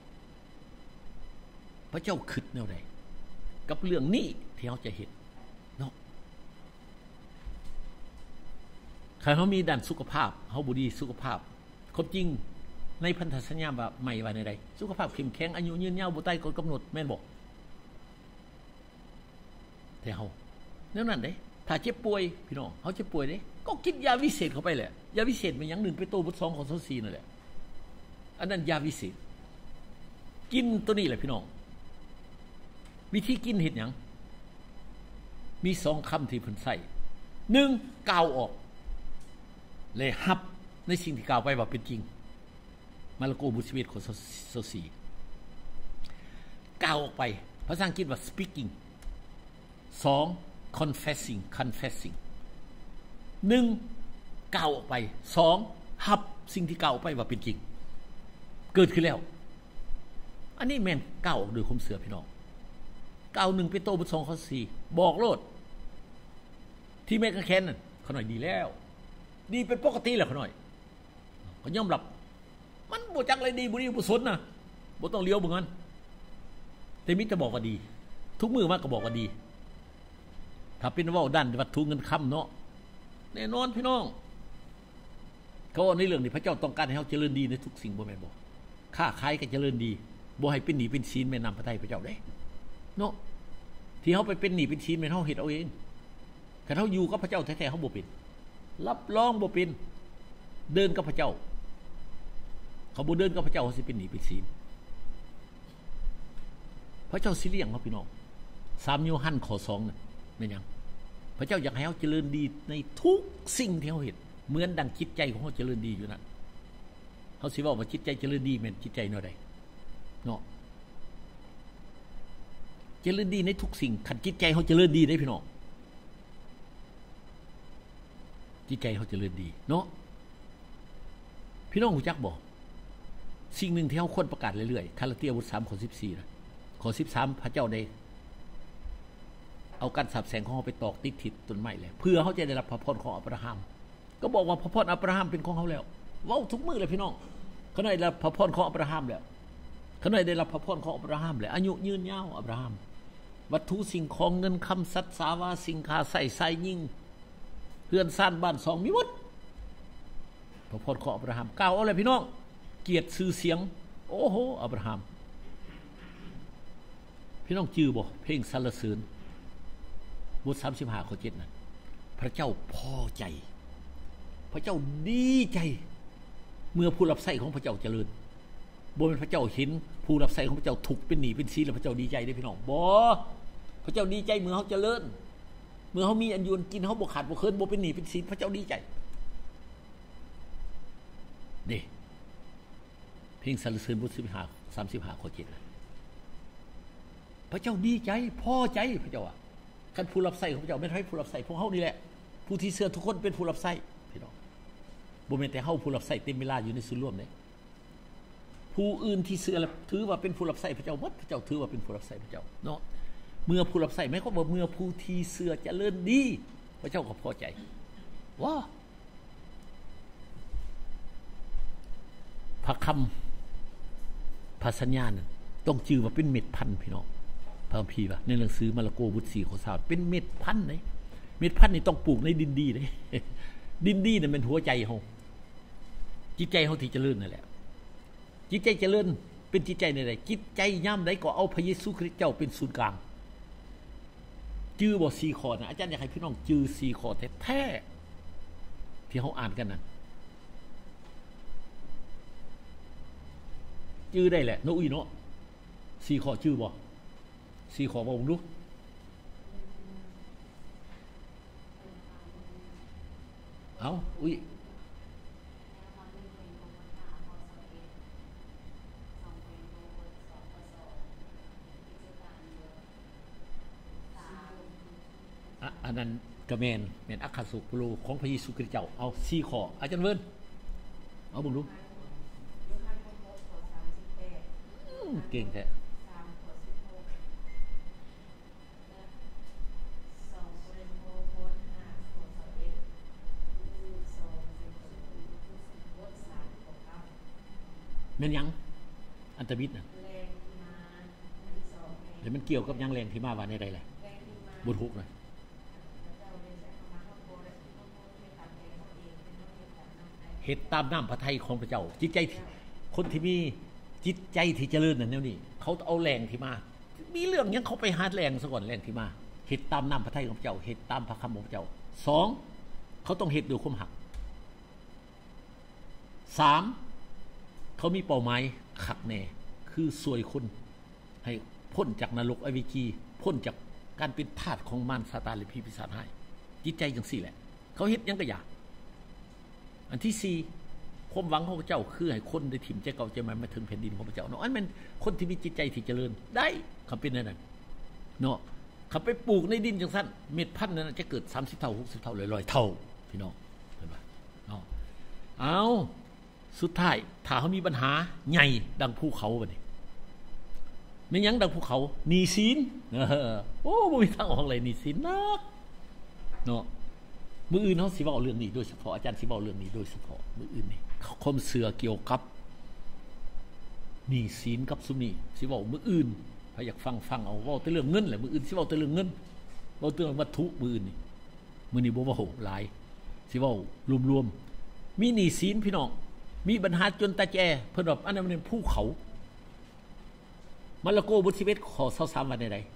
พระเจ้าคิดแนวใดกับเรื่องนี้ที่เฮาจะเฮ็ดเนาะถ้าเฮามีด้านสุขภาพเฮาบ่ดีสุขภาพความจริงในพันธสัญญาว่าใหม่ว่าในใดสุขภาพเข้มแข็งอายุยืนยาวบ่ใต้กฎกำหนดแม่นบ่แต่เฮาแนวนั้นเด้ถ้าเจ็บป่วยพี่น้องเฮาเจ็บป่วยเด้ก็กินยาวิเศษเข้าไปแหละยาวิเศษมันหยัง1เปโตรบท2ข้อ24นั่นแหละอันนั้นยาวิเศษกินตัวนี้แหละพี่น้องวิธีกินเฮ็ดหยังมี2คำที่เพิ่นใช้1กล่าวออกเลยรับในสิ่งที่กล่าวไปว่าเป็นจริงมาระโกบท11ข้อ24กล่าวออกไปภาษาอังกฤษว่า speaking 2 confessing 1กล่าวออกไป2รับสิ่งที่กล่าวออกไปว่าเป็นจริงเกิดขึ้นแล้วอันนี้แม่นกล่าวออกโดยความเชื่อพี่น้องกล่าว1เปโตรบท2ข้อ4บอกโลดที่แม่กระแค้นนั่นเขาหน่อยดีแล้วดีเป็นปกติแล้วเขาหน่อยเขายอมรับมันบ่จักเลยดีบ่ดีบ่สนน่ะบ่ต้องเลี้ยวบ่งั้นแต่มิจะบอกว่าดีทุกมื้อมาก็บอกว่าดีถ้าเป็นเว้าด้านวัตถุเงินคำเนาะแน่นอนพี่น้องเขาในเรื่องนี้พระเจ้าต้องการให้เฮาเจริญดีในทุกสิ่งบ่แม่นบ่ค้าขายก็เจริญดีบ่ให้เป็นหนี้เป็นสินแม่นำพระทัยพระเจ้าเด้เนาะที่เฮาไปเป็นหนี้เป็นสินแม่นเฮาเฮ็ดเอาเองถ้าเฮาอยู่กับพระเจ้าแท้ๆเฮาบ่เป็นรับรองบ่เป็นเดินกับพระเจ้าเขาบ่เดินกับพระเจ้าเขาสิเป็นหนี้เป็นสินพระเจ้าสิเลี้ยงเฮาพี่น้อง3โยฮันข้อ2น่ะแม่นหยังพระเจ้าอยากให้เฮาเจริญดีในทุกสิ่งที่เฮาเฮ็ดเหมือนดังจิตใจของเฮาเจริญดีอยู่นั่นเฮาสิเว้าว่าจิตใจเจริญดีแม่นจิตใจแนวใดเนาะเจริญดีในทุกสิ่งคันจิตใจเฮาเจริญดีได้พี่น้องจิตใจเขาเจริญดีเนาะพี่น้องรู้จักบ่สิ่งหนึ่งที่เขาควรประกาศเรื่อยๆคาลาเตียบท3ข้อ14นะข้อ13พระเจ้าได้เอาการสาบแสงของเขาไปตอกติดทิศต้นไม้แล้วเพื่อเขาจะได้รับพระพรของอับราฮัมก็บอกว่าพระพรอับราฮัมเป็นของเขาแล้วเว้าทุกมื้อเลยพี่น้องเขาได้รับพระพรของอับราฮัมแล้วเขาได้รับพระพรของอับราฮัมแล้วอายุยืนยาวอับราฮัมวัตถุสิ่งของเงินคำสัตย์สาวาสิ่งคาใส่ยิ่งเพื่อนซ่านบ้าน2มีหมดพระพรของอับราฮัมกล่าวเอาเลยพี่น้องเกียรติชื่อเสียงโอ้โหอับราฮัมพี่น้องจื้อบ่เพลงสรรเสริญบท35ข้อ7นั่นพระเจ้าพอใจพระเจ้าดีใจเมื่อผู้รับใช้ของพระเจ้าเจริญบ่เป็นพระเจ้าเห็นผู้รับใช้ของพระเจ้าถูกเป็นหนี้เป็นสินแล้วพระเจ้าดีใจได้พี่น้องบ่พระเจ้าดีใจเมื่อเฮาเจริญเมื่อเขามีอันยืนกินเขาบ่ขาดบ่เคินบ่เป็นหนี้เป็นสินพระเจ้าดีใจเด้เพลงสรรเสริญบท35ข้อ7พระเจ้าดีใจพอใจพระเจ้าอ่ะคันผู้รับใช้ของพระเจ้าไม่ใช่ผู้รับใช้พวกเฮานี่แหละผู้ที่เชื่อทุกคนเป็นผู้รับใช้พี่น้องบ่แม่นแต่เฮาผู้รับใช้เต็มเวลาอยู่ในส่วนร่วมเด้ผู้อื่นที่เชื่อแล้วถือว่าเป็นผู้รับใช้พระเจ้าหมดพระเจ้าถือว่าเป็นผู้รับใช้พระเจ้าเนาะเมื่อผู้รับใช้ไม่ก็บอกเมื่อผู้ที่เชื่อเจริญดีพระเจ้าก็พอใจว้าพระคำพระสัญญาณต้องจื่อว่าเป็นเม็ดพันธุ์พี่น้องพระคัมภีร์ว่าในหนังสือมาระโกบท4ข้อ3เป็นเม็ดพันธุ์เลยเม็ดพันธุ์นี่ต้องปลูกในดินดีเลยดินดีนั่นเป็นหัวใจเฮาจิตใจเฮาที่เจริญนั่นแหละจิตใจเจริญเป็นจิตใจในใดจิตใจย่ำใดก็เอาพระเยซูคริสต์เจ้าเป็นศูนย์กลางจื้อบ่4ข้อนะอาจารย์อยากให้พี่น้องจื้อ4ข้อแท้ๆที่เฮาอ่านกันนั่นจื้อได้แหละโนอุ้ยเนาะ4ข้อจื้อบ่4ข้อบ่ดูเอาอุ้ยอันนั้นกระแมนอัคคสุปรูของพระเยซูคริสต์เจ้าเอา4ข้ออาจารย์เวิร์นเอาบุญรู้เก่งแท้แม่นยังอันตวิทย์นะแล้วมันเกี่ยวกับยังแรงที่มาว่าในใดแหละบุญฮุกเลยเหตุตามน้ำพระทัยของพระเจ้าจิตใจคนที่มีจิตใจที่เจริญนั่นนี่เขาเอาแรงที่มามีเรื่องยังเขาไปหาแรงซะก่อนแรงที่มาเหตุตามน้ำพระทัยของพระเจ้าเหตุตามพระคำของพระเจ้า2เขาต้องเหตุด้วยความหัก3เขามีเป้าหมายขักแน่คือช่วยคนให้พ้นจากนรกอเวจีพ้นจากการเป็นทาสของมารซาตานหรือผีปีศาจให้จิตใจจังซี่แหละเขาเฮ็ดยังก็อย่าอันที่4ความหวังของพระเจ้าคือให้คนได้ถิ่มใจเก่าใจใหม่มาถึงแผ่นดินของพระเจ้าเนาะอันมันคนที่มีจิตใจที่เจริญได้เขาเป็นนั่นเนาะเขาไปปลูกในดินจังซั่นเม็ดพันธุ์นั้นจะเกิด30เท่า60เท่า100เท่าพี่น้องเห็นป่ะเนาะเอาสุดท้ายถ้าเขามีปัญหาใหญ่ดังภูเขาบัดนี้ไม่ยังดังภูเขาหนี้สินโอ้บ่มีทางออกเลยหนี้สินนักเนาะมื้ออื่นเฮาสิเว้าเรื่องนี้โดยเฉพาะอาจารย์สิเว้าเรื่องนี้โดยเฉพาะมื้ออื่นนี่ความเชื่อเกี่ยวกับหนี้สินกับซุมนี้สิเว้ามื้ออื่นถ้าอยากฟังเอาเว้าแต่เรื่องเงินแหละมื้ออื่นสิเว้าแต่เรื่องเงินเว้าแต่เรื่องวัตถุมื้ออื่นนี่มื้อนี้บ่เว้าหลายสิเว้ารวมๆมีหนี้สินพี่น้องมีปัญหาจนตาแจเพิ่นว่าอันนั้นมันเป็นภูเขามาระโกบท11ข้อ23ว่าใด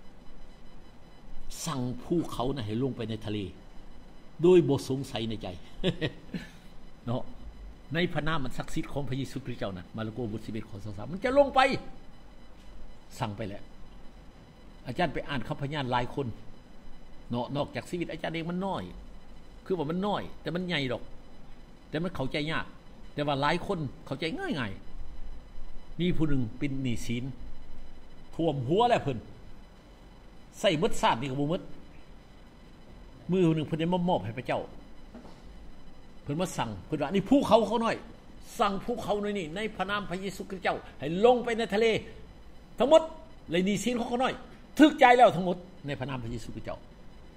สั่งภูเขาน่ะให้ลงไปในทะเลโดยบ่สงสัยในใจ เนาะในพระนามมันศักดิ์สิทธิ์ของพระเยซูคริสต์เจ้านั้นมาระโกบท11ข้อ23มันจะลงไปสั่งไปแล้วอาจารย์ไปอ่านคำพยานหลายคนเนาะนอกจากชีวิตอาจารย์เองมันน้อยคือว่ามันน้อยแต่มันใหญ่ดอกแต่มันเข้าใจยากแต่ว่าหลายคนเข้าใจง่ายๆมีผู้หนึ่งเป็นหนี้สินท่วมหัวแล้วเพิ่นใส่มดซาดนี่ก็บ่หมดมือหนึ่งเพิ่นได้มอบให้พระเจ้าเพิ่นมาสั่งเพิ่นว่านี่ภูเขาน้อยสั่งภูเขาน้อยนี่ในพระนามพระเยซูคริสต์เจ้าให้ลงไปในทะเลทั้งหมดเลยหนี้สินของเขาน้อยถึกใจแล้วทั้งหมดในพระนามพระเยซูคริสต์เจ้า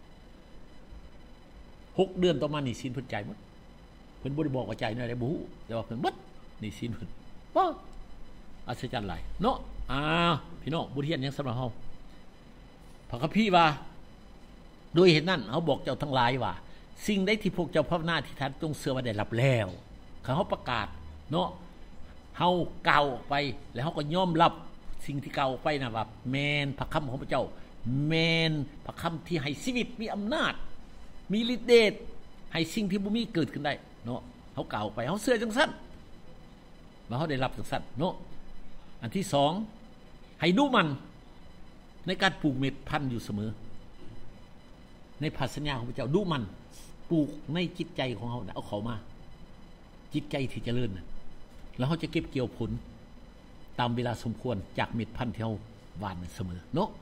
6 เดือนต่อมาหนี้สินเพิ่นจ่ายหมดเพิ่นบ่ได้บอกว่าจ่ายเท่าใดบ่ฮู้แต่ว่าเพิ่นหมดหนี้สินเพิ่นว้าอัศจรรย์หลายเนาะพี่น้องบทเรียนยังสำหรับเฮาพระคัมภีร์ว่าโดยเหตุนั้นเฮาบอกเจ้าทั้งหลายว่าสิ่งใดที่พวกเจ้าภาวนาที่ท่านจงเชื่อว่าได้รับแล้วเขาเฮาประกาศเนาะเฮากล่าวออกไปแล้วเฮาก็ยอมรับสิ่งที่กล่าวออกไปน่ะว่าแม่นพระคำของพระเจ้าแม่นพระคำที่ให้ชีวิตมีอำนาจมีฤทธิ์เดชให้สิ่งที่บ่มีเกิดขึ้นได้เนาะเฮากล่าวไปเฮาเชื่อจังซั่นว่าเฮาได้รับจังซั่นเนาะอันที่2ให้ดูมันในการปลูกเม็ดพันธุ์อยู่เสมอในภาษาสัญญาของพระเจ้าดูมันปลูกในจิตใจของเฮาเอาเข้ามาจิตใจที่เจริญแล้วเฮาจะเก็บเกี่ยวผลตามเวลาสมควรจากเม็ดพันธุ์ที่เฮาหว่านเสมอเนาะ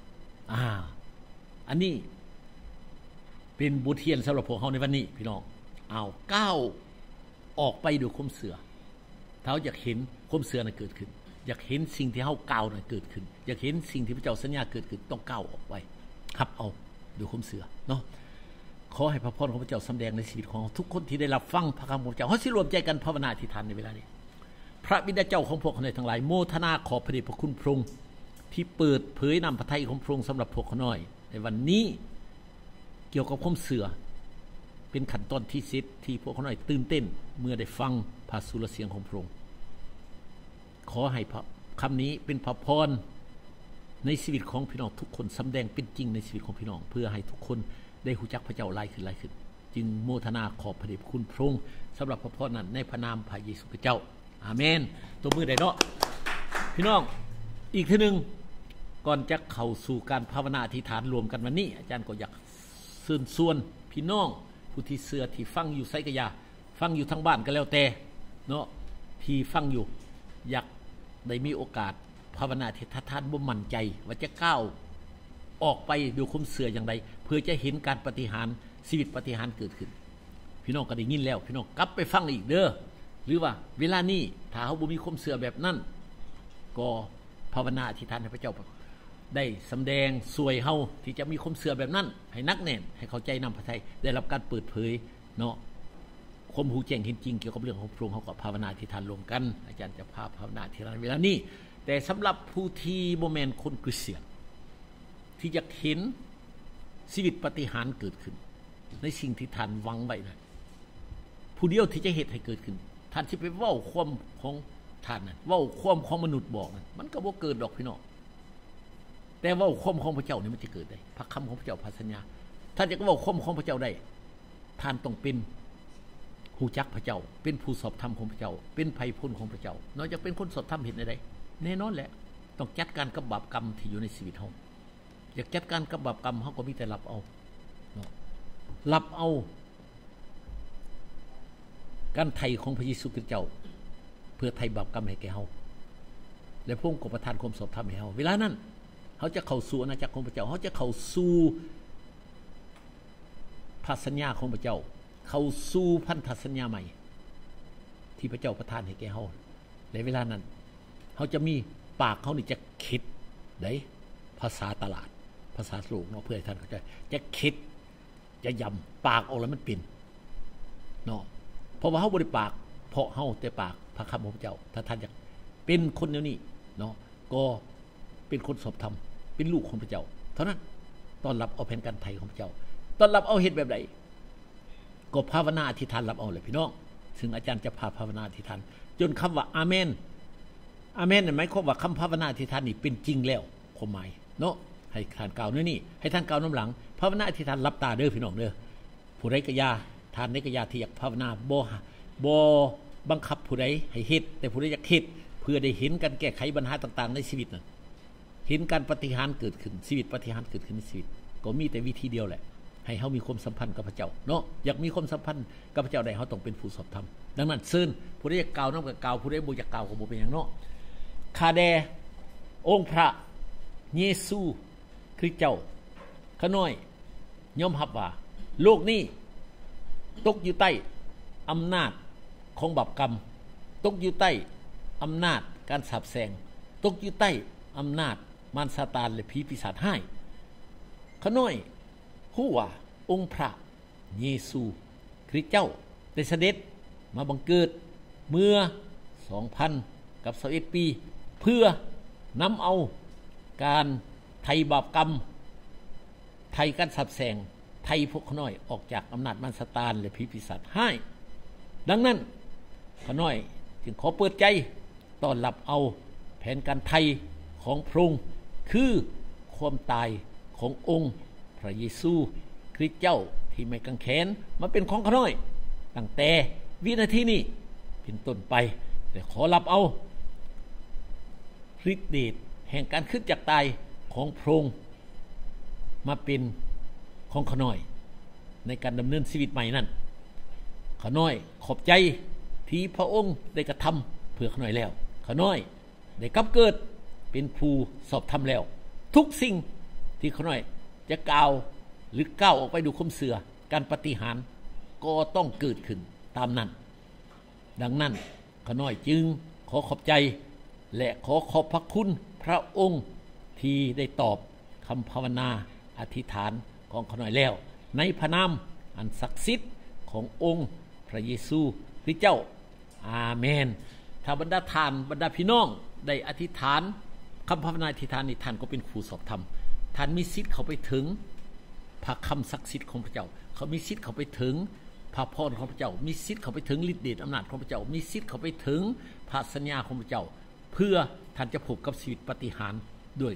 อันนี้เป็นบทเรียนสำหรับพวกเฮาในวันนี้พี่น้องเอาก้าวออกไปด้วยความเชื่อถ้าอยากเห็นความเชื่อนั้นเกิดขึ้นอยากเห็นสิ่งที่เฮากล่าวนั้นเกิดขึ้นอยากเห็นสิ่งที่พระเจ้าสัญญาเกิดขึ้นต้องก้าวออกไปครับเอาด้วยความเชื่อเนาะขอให้พระพรของพระเจ้าสำแดงในชีวิตของทุกคนที่ได้รับฟังพระคำของพระเจ้าเฮาสิรวมใจกันภาวนาอธิษฐานในเวลานี้พระบิดาเจ้าของพวกเขาทั้งหลายโมทนาขอพระเดชพระคุณพระองค์ที่เปิดเผยนำพระทัยของพระองค์สำหรับพวกเขาน้อยในวันนี้เกี่ยวกับความเชื่อเป็นขั้นตอนที่10ที่พวกเขาน้อยตื่นเต้นเมื่อได้ฟังพระสุรเสียงของพระองค์ขอให้คำนี้เป็นพระพรในชีวิตของพี่น้องทุกคนสำแดงเป็นจริงในชีวิตของพี่น้องเพื่อให้ทุกคนได้รู้จักพระเจ้าหลายขึ้นจึงโมทนาขอบพระเดชคุณพระองค์สำหรับพระพรนั้นในพระนามพระเยซูคริสต์เจ้าอาเมนตัวมือได้เนาะพี่น้องอีกทีนึงก่อนจะเข้าสู่การภาวนาอธิษฐานรวมกันวันนี้อาจารย์ก็อยากเชิญชวนพี่น้องผผู้ที่เชื่อที่ฟังอยู่ไสก็อย่าฟังอยู่ทางบ้านก็แล้วแต่เนาะที่ฟังอยู่อยากได้มีโอกาสภาวนาที่ท่านบ่มั่นใจว่าจะก้าวออกไปด้วยความเชื่ออย่างไรเพื่อจะเห็นการปฏิหารชีวิตปฏิหารเกิดขึ้นพี่น้องก็ได้ยินแล้วพี่น้องกลับไปฟังอีกเด้อหรือว่าเวลานี้ถ้าเฮาบ่มีความเชื่อแบบนั้นก็ภาวนาอธิษฐานให้พระเจ้าได้สำแดงสวยเฮาที่จะมีความเชื่อแบบนั้นให้นักแน่นให้เข้าใจนำพระทัยได้รับการเปิดเผยเนาะความรู้แจ้งเห็นจริงเกี่ยวกับเรื่องของพระองค์เฮาก็ภาวนาอธิษฐานรวมกันอาจารย์จะพาภาวนาอธิษฐานเวลานี้แต่สำหรับผู้ที่บ่แม่นคนคริสเตียนที่จะเห็นชีวิตปฏิหารย์เกิดขึ้นในสิ่งที่ท่านหวังไว้นะผู้เดียวที่จะเฮ็ดให้เกิดขึ้นท่านสิไปเว้าความของท่านน่ะเว้าความของมนุษย์บอกมันก็บ่เกิดดอกพี่น้องแต่เว้าความของพระเจ้านี่มันจะเกิดได้พระคำของพระเจ้าพระสัญญาท่านจะเว้าความของพระเจ้าได้ท่านต้องเป็นผู้จักพระเจ้าเป็นผู้สอบธรรมของพระเจ้าเป็นไผพลของพระเจ้านอกจากเป็นคนสอบธรรมเห็นได้แน่นอนแหละต้องจัดการกับบาปกรรมที่อยู่ในชีวิตเฮาอยากจัดการกับบาปกรรมเฮาก็มีแต่รับเอาเนาะรับเอาการไถ่ของพระเยซูคริสต์เจ้าเพื่อไถ่บาปกรรมให้แก่เฮาและพระองค์ก็ประทานความสอบธรรมให้เฮาเวลานั้นเฮาจะเข้าสู่อาณาจักรของพระเจ้าเฮาจะเข้าสู่พระสัญญาของพระเจ้าเข้าสู่พันธสัญญาใหม่ที่พระเจ้าประทานให้แก่เฮาในเวลานั้นเฮาจะมีปากเฮานี่จะคิดได้ภาษาตลาดภาษาโลกเนาะเพื่อให้ท่านเข้าใจจะคิดจะย้ำปากออกแล้วมันเป็นเนาะเพราะว่าเฮาบ่ได้ปากเพราะเฮาแต่ปากพระคำของพระเจ้าถ้าท่านอยากเป็นคนแนวนี้เนาะก็เป็นคนสอบธรรมเป็นลูกของพระเจ้าเท่านั้นต้อนรับเอาแผนการไถ่ของพระเจ้าต้อนรับเอาเฮ็ดแบบใดก็ภาวนาอธิษฐานรับเอาเลยพี่น้องซึ่งอาจารย์จะพาภาวนาอธิษฐานจนคำว่าอาเมนอาเมนนั่นหมายความว่าคำภาวนาอธิษฐานนี่เป็นจริงแล้วความหมายเนาะให้ท่านกล่าวนี่ให้ท่านกล่าวน้ำหลังภาวนาอธิษฐานรับตาเด้อพี่น้องเด้อผู้ใดก็อย่าท่านใดก็อย่าที่อยากภาวนาบ่บังคับผู้ใดให้เฮ็ดแต่ผู้ใดอยากเฮ็ดเพื่อได้เห็นการแก้ไขปัญหาต่างๆในชีวิตนั้นเห็นการปฏิหารเกิดขึ้นชีวิตปฏิหารเกิดขึ้นในชีวิตก็มีแต่วิธีเดียวแหละให้เฮามีความสัมพันธ์กับพระเจ้าเนาะอยากมีความสัมพันธ์กับพระเจ้าได้เฮาต้องเป็นผู้สอบธรรมดังนั้นเชิญผู้ใดอยากกล่าวนำก็กล่าวผู้ใดบ่อยากกล่าวก็บ่เป็นหยังเนาะข้าแด่องค์พระเยซูคริสต์เจ้าข้าน้อยยอมรับว่าโลกนี้ตกอยู่ใต้อำนาจของบาปกรรมตกอยู่ใต้อำนาจการสาปแช่งตกอยู่ใต้อำนาจมารซาตานและผีปีศาจร้ายข้าน้อยฮู้ว่าองค์พระเยซูคริสต์เจ้าได้เสด็จมาบังเกิดเมื่อ 2,021 ปีเพื่อนำเอาการไถ่บาปกรรมไถ่การสาปแช่งไถ่พวกข้าน้อยออกจากอำนาจมารซาตานและผีปีศาจร้ายดังนั้นข้าน้อยจึงขอเปิดใจต้อนรับเอาแผนการไถ่ของพระองค์คือความตายขององค์พระเยซูคริสต์เจ้าที่ไม่กังแขนมาเป็นของข้าน้อยตั้งแต่วินาทีนี้เป็นต้นไปและขอรับเอาฤทธิ์เดชแห่งการขึ้นจากตายของพระองค์มาเป็นของข้าน้อยในการดำเนินชีวิตใหม่นั้นข้าน้อยขอบใจที่พระองค์ได้กระทำเพื่อข้าน้อยแล้วข้าน้อยได้กลับเกิดเป็นผู้สอบธรรมแล้วทุกสิ่งที่ข้าน้อยจะกล่าวหรือก้าวออกไปดูความเสื่อการปฏิหารก็ต้องเกิดขึ้นตามนั้นดังนั้นข้าน้อยจึงขอขอบใจและขอขอบพระคุณพระองค์ที่ได้ตอบคำภาวนาอธิษฐานของข้าน้อยแล้วในพระนามอันศักดิ์สิทธิ์ขององค์พระเยซูคริสต์เจ้าอาเมนถ้าบรรดาท่านบรรดาพี่น้องได้อธิษฐานคำภาวนาอธิษฐานนี้ท่านก็เป็นครูสอบธรรมท่านมีสิทธิ์เข้าไปถึงพระคำศักดิ์สิทธิ์ของพระเจ้าเขามีสิทธิ์เข้าไปถึงพระพรของพระเจ้ามีสิทธิ์เข้าไปถึงฤทธิ์เดชอำนาจของพระเจ้ามีสิทธิ์เข้าไปถึงพระสัญญาของพระเจ้าเพื่อท่านจะพบกับชีวิตปฏิหารย์ด้วย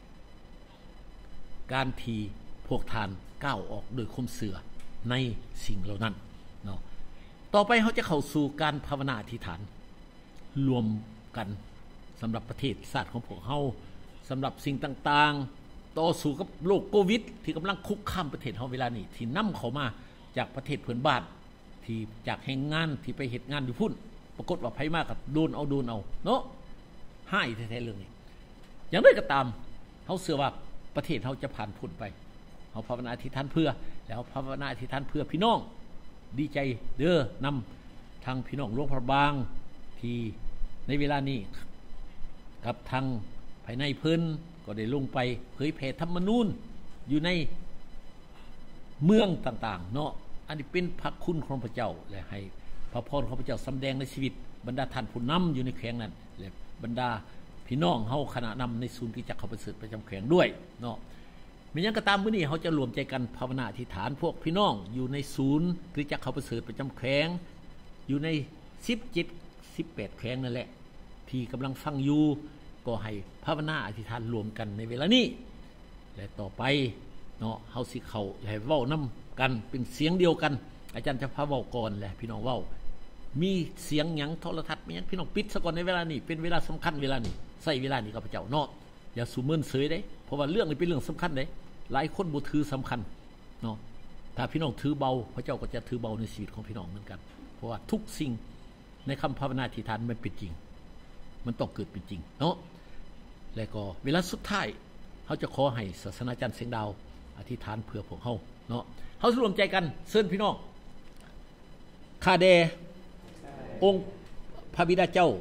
การที่พวกท่านก้าวออกโดยความเสื่อในสิ่งเหล่านั้นเนาะต่อไปเขาจะเข้าสู่การภาวนาอธิษฐานรวมกันสำหรับประเทศชาติของพวกเฮาสำหรับสิ่งต่างๆต่อสู้กับโรคโควิดที่กำลังคุกคามประเทศเฮาเวลานี้ที่นำเข้ามาจากประเทศเพื่อนบ้านที่จากแห่งงานที่ไปเฮ็ดงานอยู่พุ่นปรากฏว่าไผมากก็โดนเอาเนาะให้แท้ๆเรื่องนี้อย่างไรก็ตามเฮาเชื่อว่าประเทศเฮาจะผ่านพ้นไปเฮาภาวนาอธิษฐานเพื่อแล้วภาวนาอธิษฐานเพื่อพี่น้องดีใจเด้อนำทางพี่น้องหลวงพระบางที่ในเวลานี้กับทางภายในเพิ่นก็ได้ลงไปเผยแผ่ธรรมนูญอยู่ในเมืองต่างๆเนาะอันนี้เป็นพระคุณของพระเจ้าและให้พระพรของพระเจ้าสำแดงในชีวิตบรรดาท่านผู้นำอยู่ในแขวงนั้นและบรรดาพี่น้องเฮาคณะนำในศูนย์กิจจักรเขาประเสริฐประจำแขวงด้วยเนาะมีหยังก็ตามมื้อนี้เฮาจะรวมใจกันภาวนาอธิษฐานพวกพี่น้องอยู่ในศูนย์กิจจักรเขาประเสริฐประจำแขวงอยู่ใน17-18แขวงนั่นแหละที่กำลังฟังอยู่ก็ให้ภาวนาอธิษฐานรวมกันในเวลานี้และต่อไปเนาะเฮาสิเข้าให้เว้านํกันเป็นเสียงเดียวกันอาจารย์จะพาเว้าก่อนแหละพี่น้องเว้ามีเสียงหยังโทรทัศน์มีหยังพี่น้องปิดซะก่อนในเวลานี้เป็นเวลาสำคัญเวลานี้ใส่เวลานี้กับพระเจ้าเนาะอย่าสูเมินเสยเด้เพราะว่าเรื่องนี้เป็นเรื่องสำคัญเด้หลายคนบ่ถือสำคัญเนาะถ้าพี่น้องถือเบาพระเจ้าก็จะถือเบาในชีวิตของพี่น้องเหมือนกันเพราะว่าทุกสิ่งในคำภาวนาอธิษฐานมันเป็นจริงมันต้องเกิดเป็นจริงเนาะแล้วก็เวลาสุดท้ายเฮาจะขอให้ศาสนาจารย์เสียงดาวอธิษฐานเพื่อพวกเฮาเนาะเฮารวมใจกันเชิญพี่น้องข้าแด่องค์พระบิดาเจ้า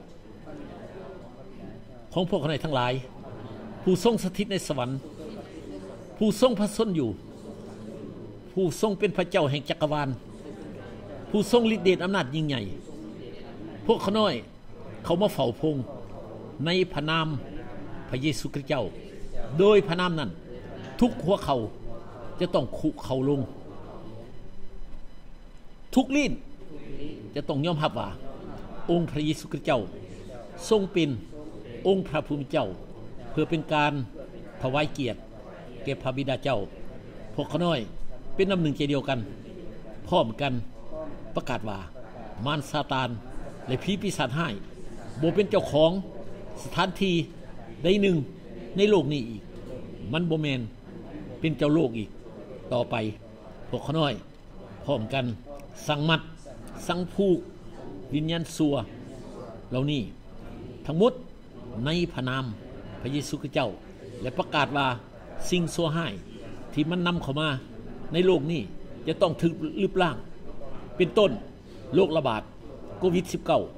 ของพวกเราทั้งหลายผู้ทรงสถิตในสวรรค์ผู้ทรงพระชนอยู่ผู้ทรงเป็นพระเจ้าแห่งจักรวาลผู้ทรงฤทธิ์เดชอำนาจยิ่งใหญ่พวกข้าน้อยเขามาเฝ้าพงในพระนามพระเยซูคริสต์เจ้าโดยพระนามนั้นทุกหัวเขาจะต้องคุกเข่าลงทุกลิ้นจะต้องยอมรับว่าองค์พระเยซูคริสต์เจ้าทรงเป็นองค์พระผู้เป็นเจ้าเพื่อเป็นการถวายเกียรติแก่พระบิดาเจ้าพวกข้าน้อยเป็นน้ำหนึ่งใจเดียวกันพร้อมกันประกาศว่ามารซาตานและผีปีศาจร้ายบ่เป็นเจ้าของสถานที่ใดหนึ่งในโลกนี้อีกมันบ่แม่นเป็นเจ้าโลกอีกต่อไปพวกข้าน้อยพร้อมกันสั่งมัดสั่งผูกวิญญาณซัวเหล่านี้ทั้งหมดในพระนามพระเยซูคริสต์เจ้าและประกาศว่าสิ่งซัวร้ายที่มันนำเข้ามาในโลกนี้จะต้องถูกลบล้างเป็นต้นโรคระบาดโควิด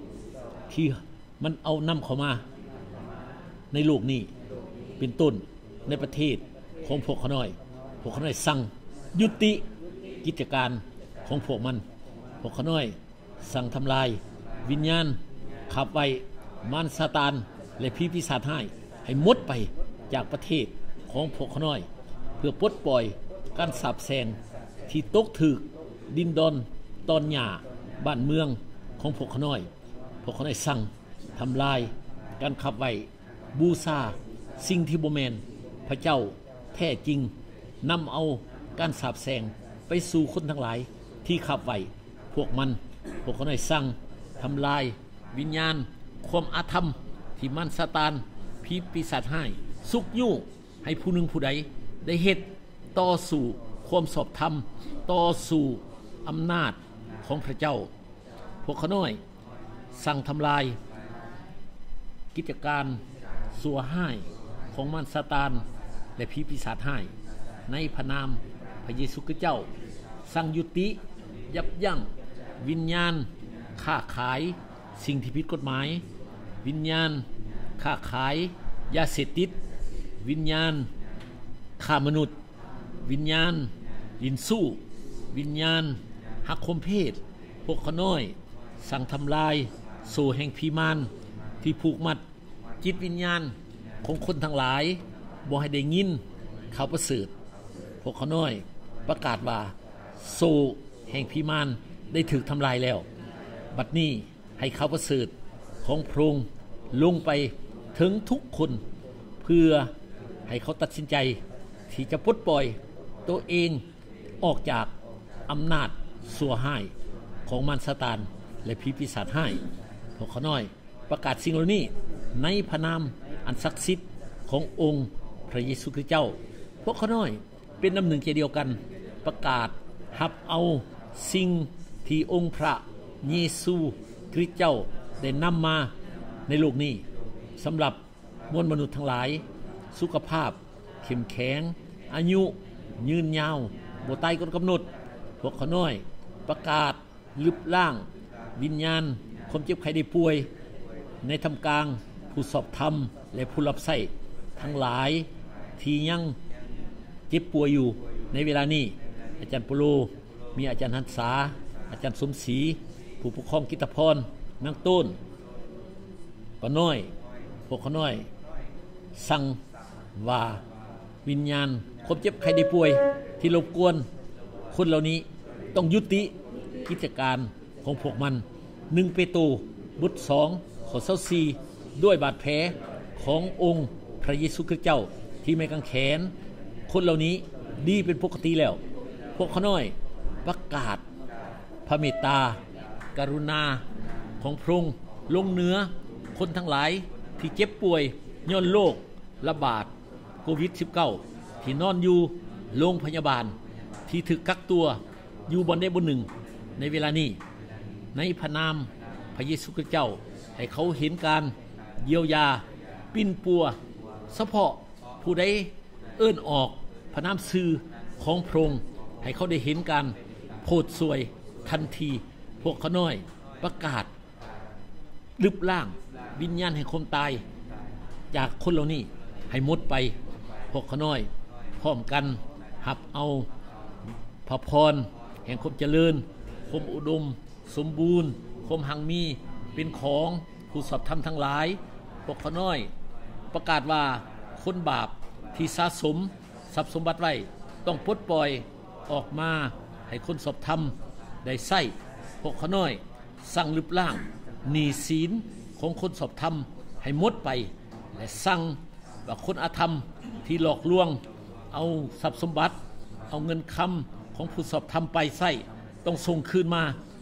-19 ที่มันเอานำเข้ามาในโลกนี้เป็นต้นในประเทศของพวกข้าน้อยสั่งยุติกิจการของพวกมันพวกข้าน้อยสั่งทำลายวิญญาณขับไว้มารซาตานและผีปีศาจร้ายให้หมดไปจากประเทศของพวกข้าน้อยเพื่อปลดปล่อยการสาปแช่งที่ตกถึกดินดอนตอนหญ้าบ้านเมืองของพวกข้าน้อยสั่งทำลายการขับไว้บูชาสิ่งที่บ่แม่นพระเจ้าแท้จริงนำเอาการสาปแช่งไปสู่คนทั้งหลายที่ขับไว้พวกข้าน้อยสั่งทำลายวิญญาณความอาธรรมที่มารซาตานผีปีศาจร้ายสุกยุ่ให้ผู้หนึ่งผู้ใดได้เฮ็ดต่อสู่ความชอบธรรมต่อสู่อำนาจของพระเจ้าพวกข้าน้อยสั่งทำลายกิจการซัวร้ายของมารซาตานและผีปีศาจร้ายในพระนามพระเยซูคริสต์เจ้าสั่งยุติยับยั้งวิญญาณค้าขายสิ่งที่ผิดกฎหมายวิญญาณค้าขายยาเสพติดวิญญาณฆ่ามนุษย์วิญญาณยินสู้วิญญาณหักคมเพศพวกข้าน้อยสั่งทำลายโซ่แห่งผีมารที่ผูกมัดจิตวิญญาณของคนทั้งหลายบ่ให้ได้ยินข่าวประเสริฐพวกข้าน้อยประกาศว่าโซ่แห่งผีมารได้ถูกทำลายแล้วบัดนี้ให้ข่าวประเสริฐของพระองค์ลงไปถึงทุกคนเพื่อให้เขาตัดสินใจที่จะปลดปล่อยตัวเองออกจากอำนาจซัวร้ายของมารซาตานและผีปีศาจร้ายพวกข้าน้อยประกาศสิ่งเหล่านี้ในพระนามอันศักดิ์สิทธิ์ขององค์พระเยซูคริสต์เจ้าพวกข้าน้อยเป็นน้ำหนึ่งใจเดียวกันประกาศรับเอาสิ่งที่องค์พระเยซูคริสต์เจ้าได้นำมาในโลกนี้สำหรับมวลมนุษย์ทั้งหลายสุขภาพเข้มแข็งอายุยืนยาวบ่ตายก่อนกำหนดพวกเขาน้อยประกาศลึบล่างวิญญาณความเจ็บไข้ได้ป่วยในทำกลางผู้สอบธรรมและผู้รับใช้ทั้งหลายที่ยังเจ็บป่วยอยู่ในเวลานี้อาจารย์ปุโรมีอาจารย์หันษาอาจารย์สมศรีผู้ปกครองกิตพรนางต้นป้าน้อยพวกเขาน้อยสั่งว่าวิญญาณความเจ็บไข้ได้ป่วยที่รบกวนคนเหล่านี้ต้องยุติกิจการของพวกมัน1เปโตรบท2ข้อ24ด้วยบาดแผลขององค์พระเยซูคริสต์เจ้าที่ไม่กังแขนคนเหล่านี้ดีเป็นปกติแล้วพวกเขาน้อยประกาศพระเมตตากรุณาของพระองค์ลงเหนือคนทั้งหลายที่เจ็บป่วยย้อนโรคระบาดโควิด -19 ที่นอนอยู่โรงพยาบาลที่ถูกกักตัวอยู่บนใดบนหนึ่งในเวลานี้ในพระนามพระเยซูคริสต์เจ้าให้เขาเห็นการเยียวยาปิ้นปัวเฉพาะผู้ใดเอิ้นออกพระนามชื่อของพระองค์ให้เขาได้เห็นการโพดสวยทันทีพวกเขาน้อยประกาศลึบล่างวิญญาณแห่งความตายจากคนเหล่านี้ให้หมดไปพวกเขาน้อยพร้อมกันหับเอาพระพรแห่งความเจริญความอุดมสมบูรณ์ความหังมีเป็นของผู้สอบธรรมทั้งหลายพวกเขาน้อยประกาศว่าคนบาปที่สะสมทรัพย์สมบัติไว้ต้องปลดปล่อยออกมาให้คนสอบธรรมได้ใช้พวกเขาน้อยสั่งลึบล่างหนี้ศีลของคนสอบธรรมให้หมดไปและสั่งว่าคนอาธรรมที่หลอกลวงเอาทรัพย์สมบัติเอาเงินคำของผู้สอบธรรมไปใช้ต้องส่งคืนมา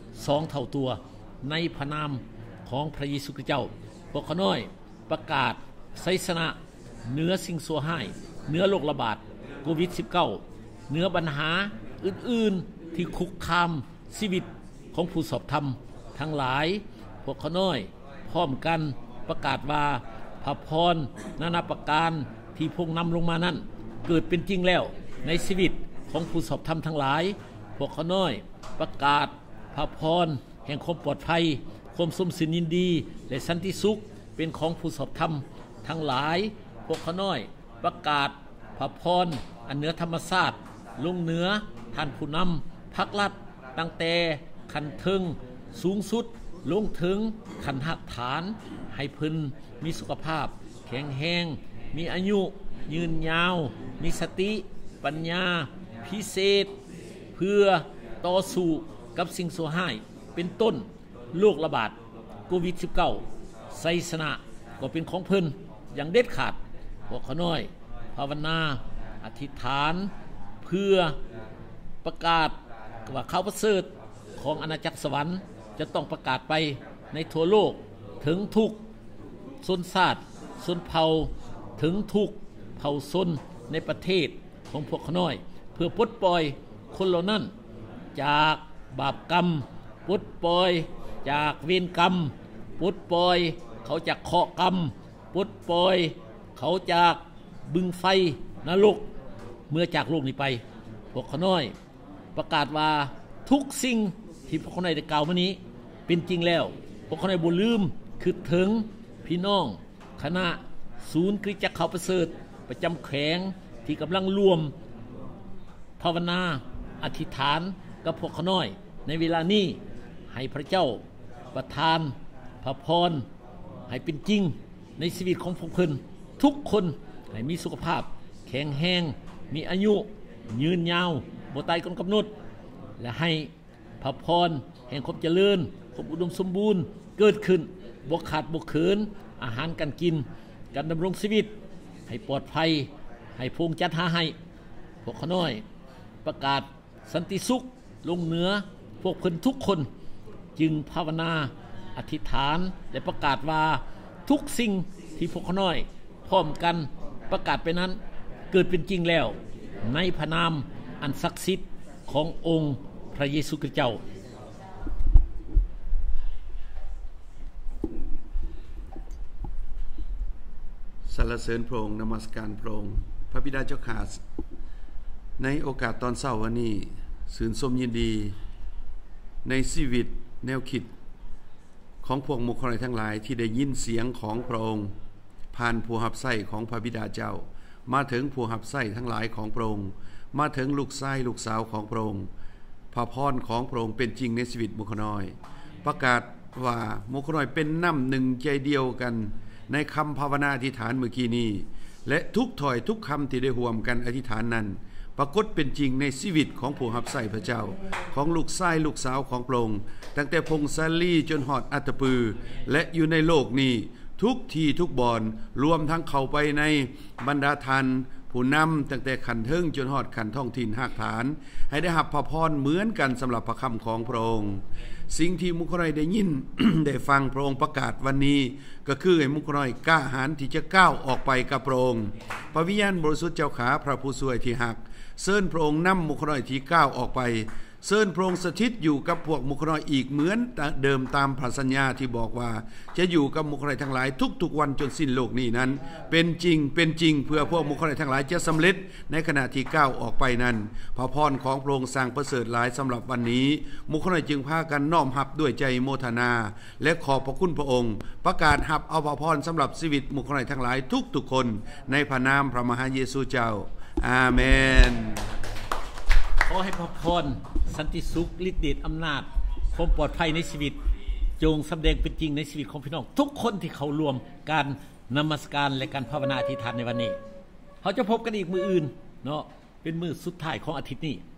2 เท่าตัวในพระนามของพระเยซูคริสต์เจ้าพวกเขาน้อยประกาศไสยชนะเหนือสิ่งชั่วร้ายเหนือโรคระบาดโควิด -19 เหนือปัญหาอื่นๆที่คุกคามชีวิตของผู้สอบธรรมทั้งหลายพวกเขาน้อยพร้อมกันประกาศว่าพระพรนานาประการที่พงนำลงมานั้นเกิดเป็นจริงแล้วในชีวิตของผู้สอบธรรมทั้งหลายพวกเขาน้อยประกาศพระพรแห่งความปลอดภัยความสมสินยินดีและสันติสุขเป็นของผู้สอบธรรมทั้งหลายพวกเขาน้อยประกาศพระพรอันเหนือธรรมชาติลงเหนือท่านผู้นำพักรัฐตั้งแต่ขันถึงสูงสุดลงถึงขันหักฐานให้เพิ่นมีสุขภาพแข็งแรงมีอายุยืนยาวมีสติปัญญาพิเศษเพื่อต่อสู้กับสิ่งชั่วร้ายเป็นต้นโรคระบาดโควิด -19 ไสยชนะก็เป็นของเพิ่นอย่างเด็ดขาดพวกเขาน้อยภาวนาอธิษฐานเพื่อประกาศว่าข่าวประเสริฐของอาณาจักรสวรรค์จะต้องประกาศไปในทั่วโลกถึงทุกชนชาติชนเผ่าถึงทุกเผ่าชนในประเทศของพวกเขาน้อยเพื่อปลดปล่อยคนเหล่านั้นจากบาปกรรมปลดปล่อยจากเวรกรรมปลดปล่อยเขาจากเคราะห์กรรมปลดปล่อยเขาจากบึงไฟนรกเมื่อจากโลกนี้ไปพวกเขาน้อยประกาศว่าทุกสิ่งที่พวกเขาน้อยได้กล่าวมานี้เป็นจริงแล้วพวกเขาน้อยบ่ลืมคือถึงพี่น้องคณะศูนย์คริสตจักรเขาประเสริฐประจำแขวงที่กำลังรวมภาวนาอธิษฐานกับพวกเขาน้อยในเวลานี้ให้พระเจ้าประทานพระพรให้เป็นจริงในชีวิตของพวกเพิ่นทุกคนให้มีสุขภาพแข็งแรงมีอายุยืนยาวบ่ตายก่อนกำหนดและให้พระพรแห่งความเจริญความอุดมสมบูรณ์เกิดขึ้นบ่ขาดบ่เขินอาหารการกินการดำรงชีวิตให้ปลอดภัยให้พระองค์จัดหาให้พวกเขาน้อยประกาศสันติสุขลงเหนือพวกเพิ่นทุกคนจึงภาวนาอธิษฐานและประกาศว่าทุกสิ่งที่พวกเขาน้อยพร้อมกันประกาศไปนั้นเกิดเป็นจริงแล้วในพระนามอันศักดิ์สิทธิ์ขององค์พระเยซูคริสต์เจ้าสรรเสริญพระองค์นมัสการพระองค์พระบิดาเจ้าข้าในโอกาสตอนเช้าวันนี้ชื่นชมยินดีในชีวิตแนวคิดของพวกมุขน้อยทั้งหลายที่ได้ยินเสียงของพระองค์ผ่านผู้รับใช้ของพระบิดาเจ้ามาถึงผู้รับใช้ทั้งหลายของพระองค์มาถึงลูกชายลูกสาวของพระองค์พระพรของพระองค์เป็นจริงในชีวิตมุขน้อยประกาศว่ามุขน้อยเป็นน้ำหนึ่งใจเดียวกันในคำภาวนาอธิษฐานเมื่อกี้นี้และทุกถ้อยทุกคำที่ได้ร่วมกันอธิษฐานนั้นปรากฏเป็นจริงในชีวิตของผู้รับใช้พระเจ้าของลูกชายลูกสาวของพระองค์ตั้งแต่พงศาลีจนหอดอัตปือและอยู่ในโลกนี้ทุกที่ทุกบอนรวมทั้งเข้าไปในบรรดาทานผู้นำตั้งแต่ขันเทิงจนหอดขันท้องถิ่นหากฐานให้ได้รับพระพรเหมือนกันสำหรับพระคำของพระองค์สิ่งที่มุขน้อยได้ยิน ได้ฟังพระองค์ประกาศวันนี้ก็คือให้มุขน้อยกล้าหาญที่จะก้าวออกไปกับพระองค์พระวิญญาณบริสุทธิ์เจ้าขาพระผู้ช่วยที่หักเชิญพระองค์นำมุขน้อยที่ก้าวออกไปเชิญพระองค์สถิตอยู่กับพวกมุขน้อยอีกเหมือนเดิมตามพระสัญญาที่บอกว่าจะอยู่กับมุขน้อยทั้งหลายทุกๆวันจนสิ้นโลกนี้นั้นเป็นจริงเพื่อพวกมุขน้อยทั้งหลายจะสำเร็จในขณะที่ก้าวออกไปนั้นพระพรของพระองค์สร้างประเสริฐหลายสำหรับวันนี้มุขน้อยจึงพากันน้อมรับด้วยใจโมทนาและขอบพระคุณพระองค์ประกาศรับเอาพระพรสำหรับชีวิตมุขน้อยทั้งหลายทุกๆคนในพระนามพระมหาเยซูเจ้าอาเมนขอให้พระพรสันติสุขฤทธิ์เดชอำนาจความปลอดภัยในชีวิตจงแสดงเป็นจริงในชีวิตของพี่น้องทุกคนที่เขารวมการนมัสการและการภาวนาอธิษฐานในวันนี้เขาจะพบกันอีกมื้ออื่นเนาะเป็นมื้อสุดท้ายของอาทิตย์นี้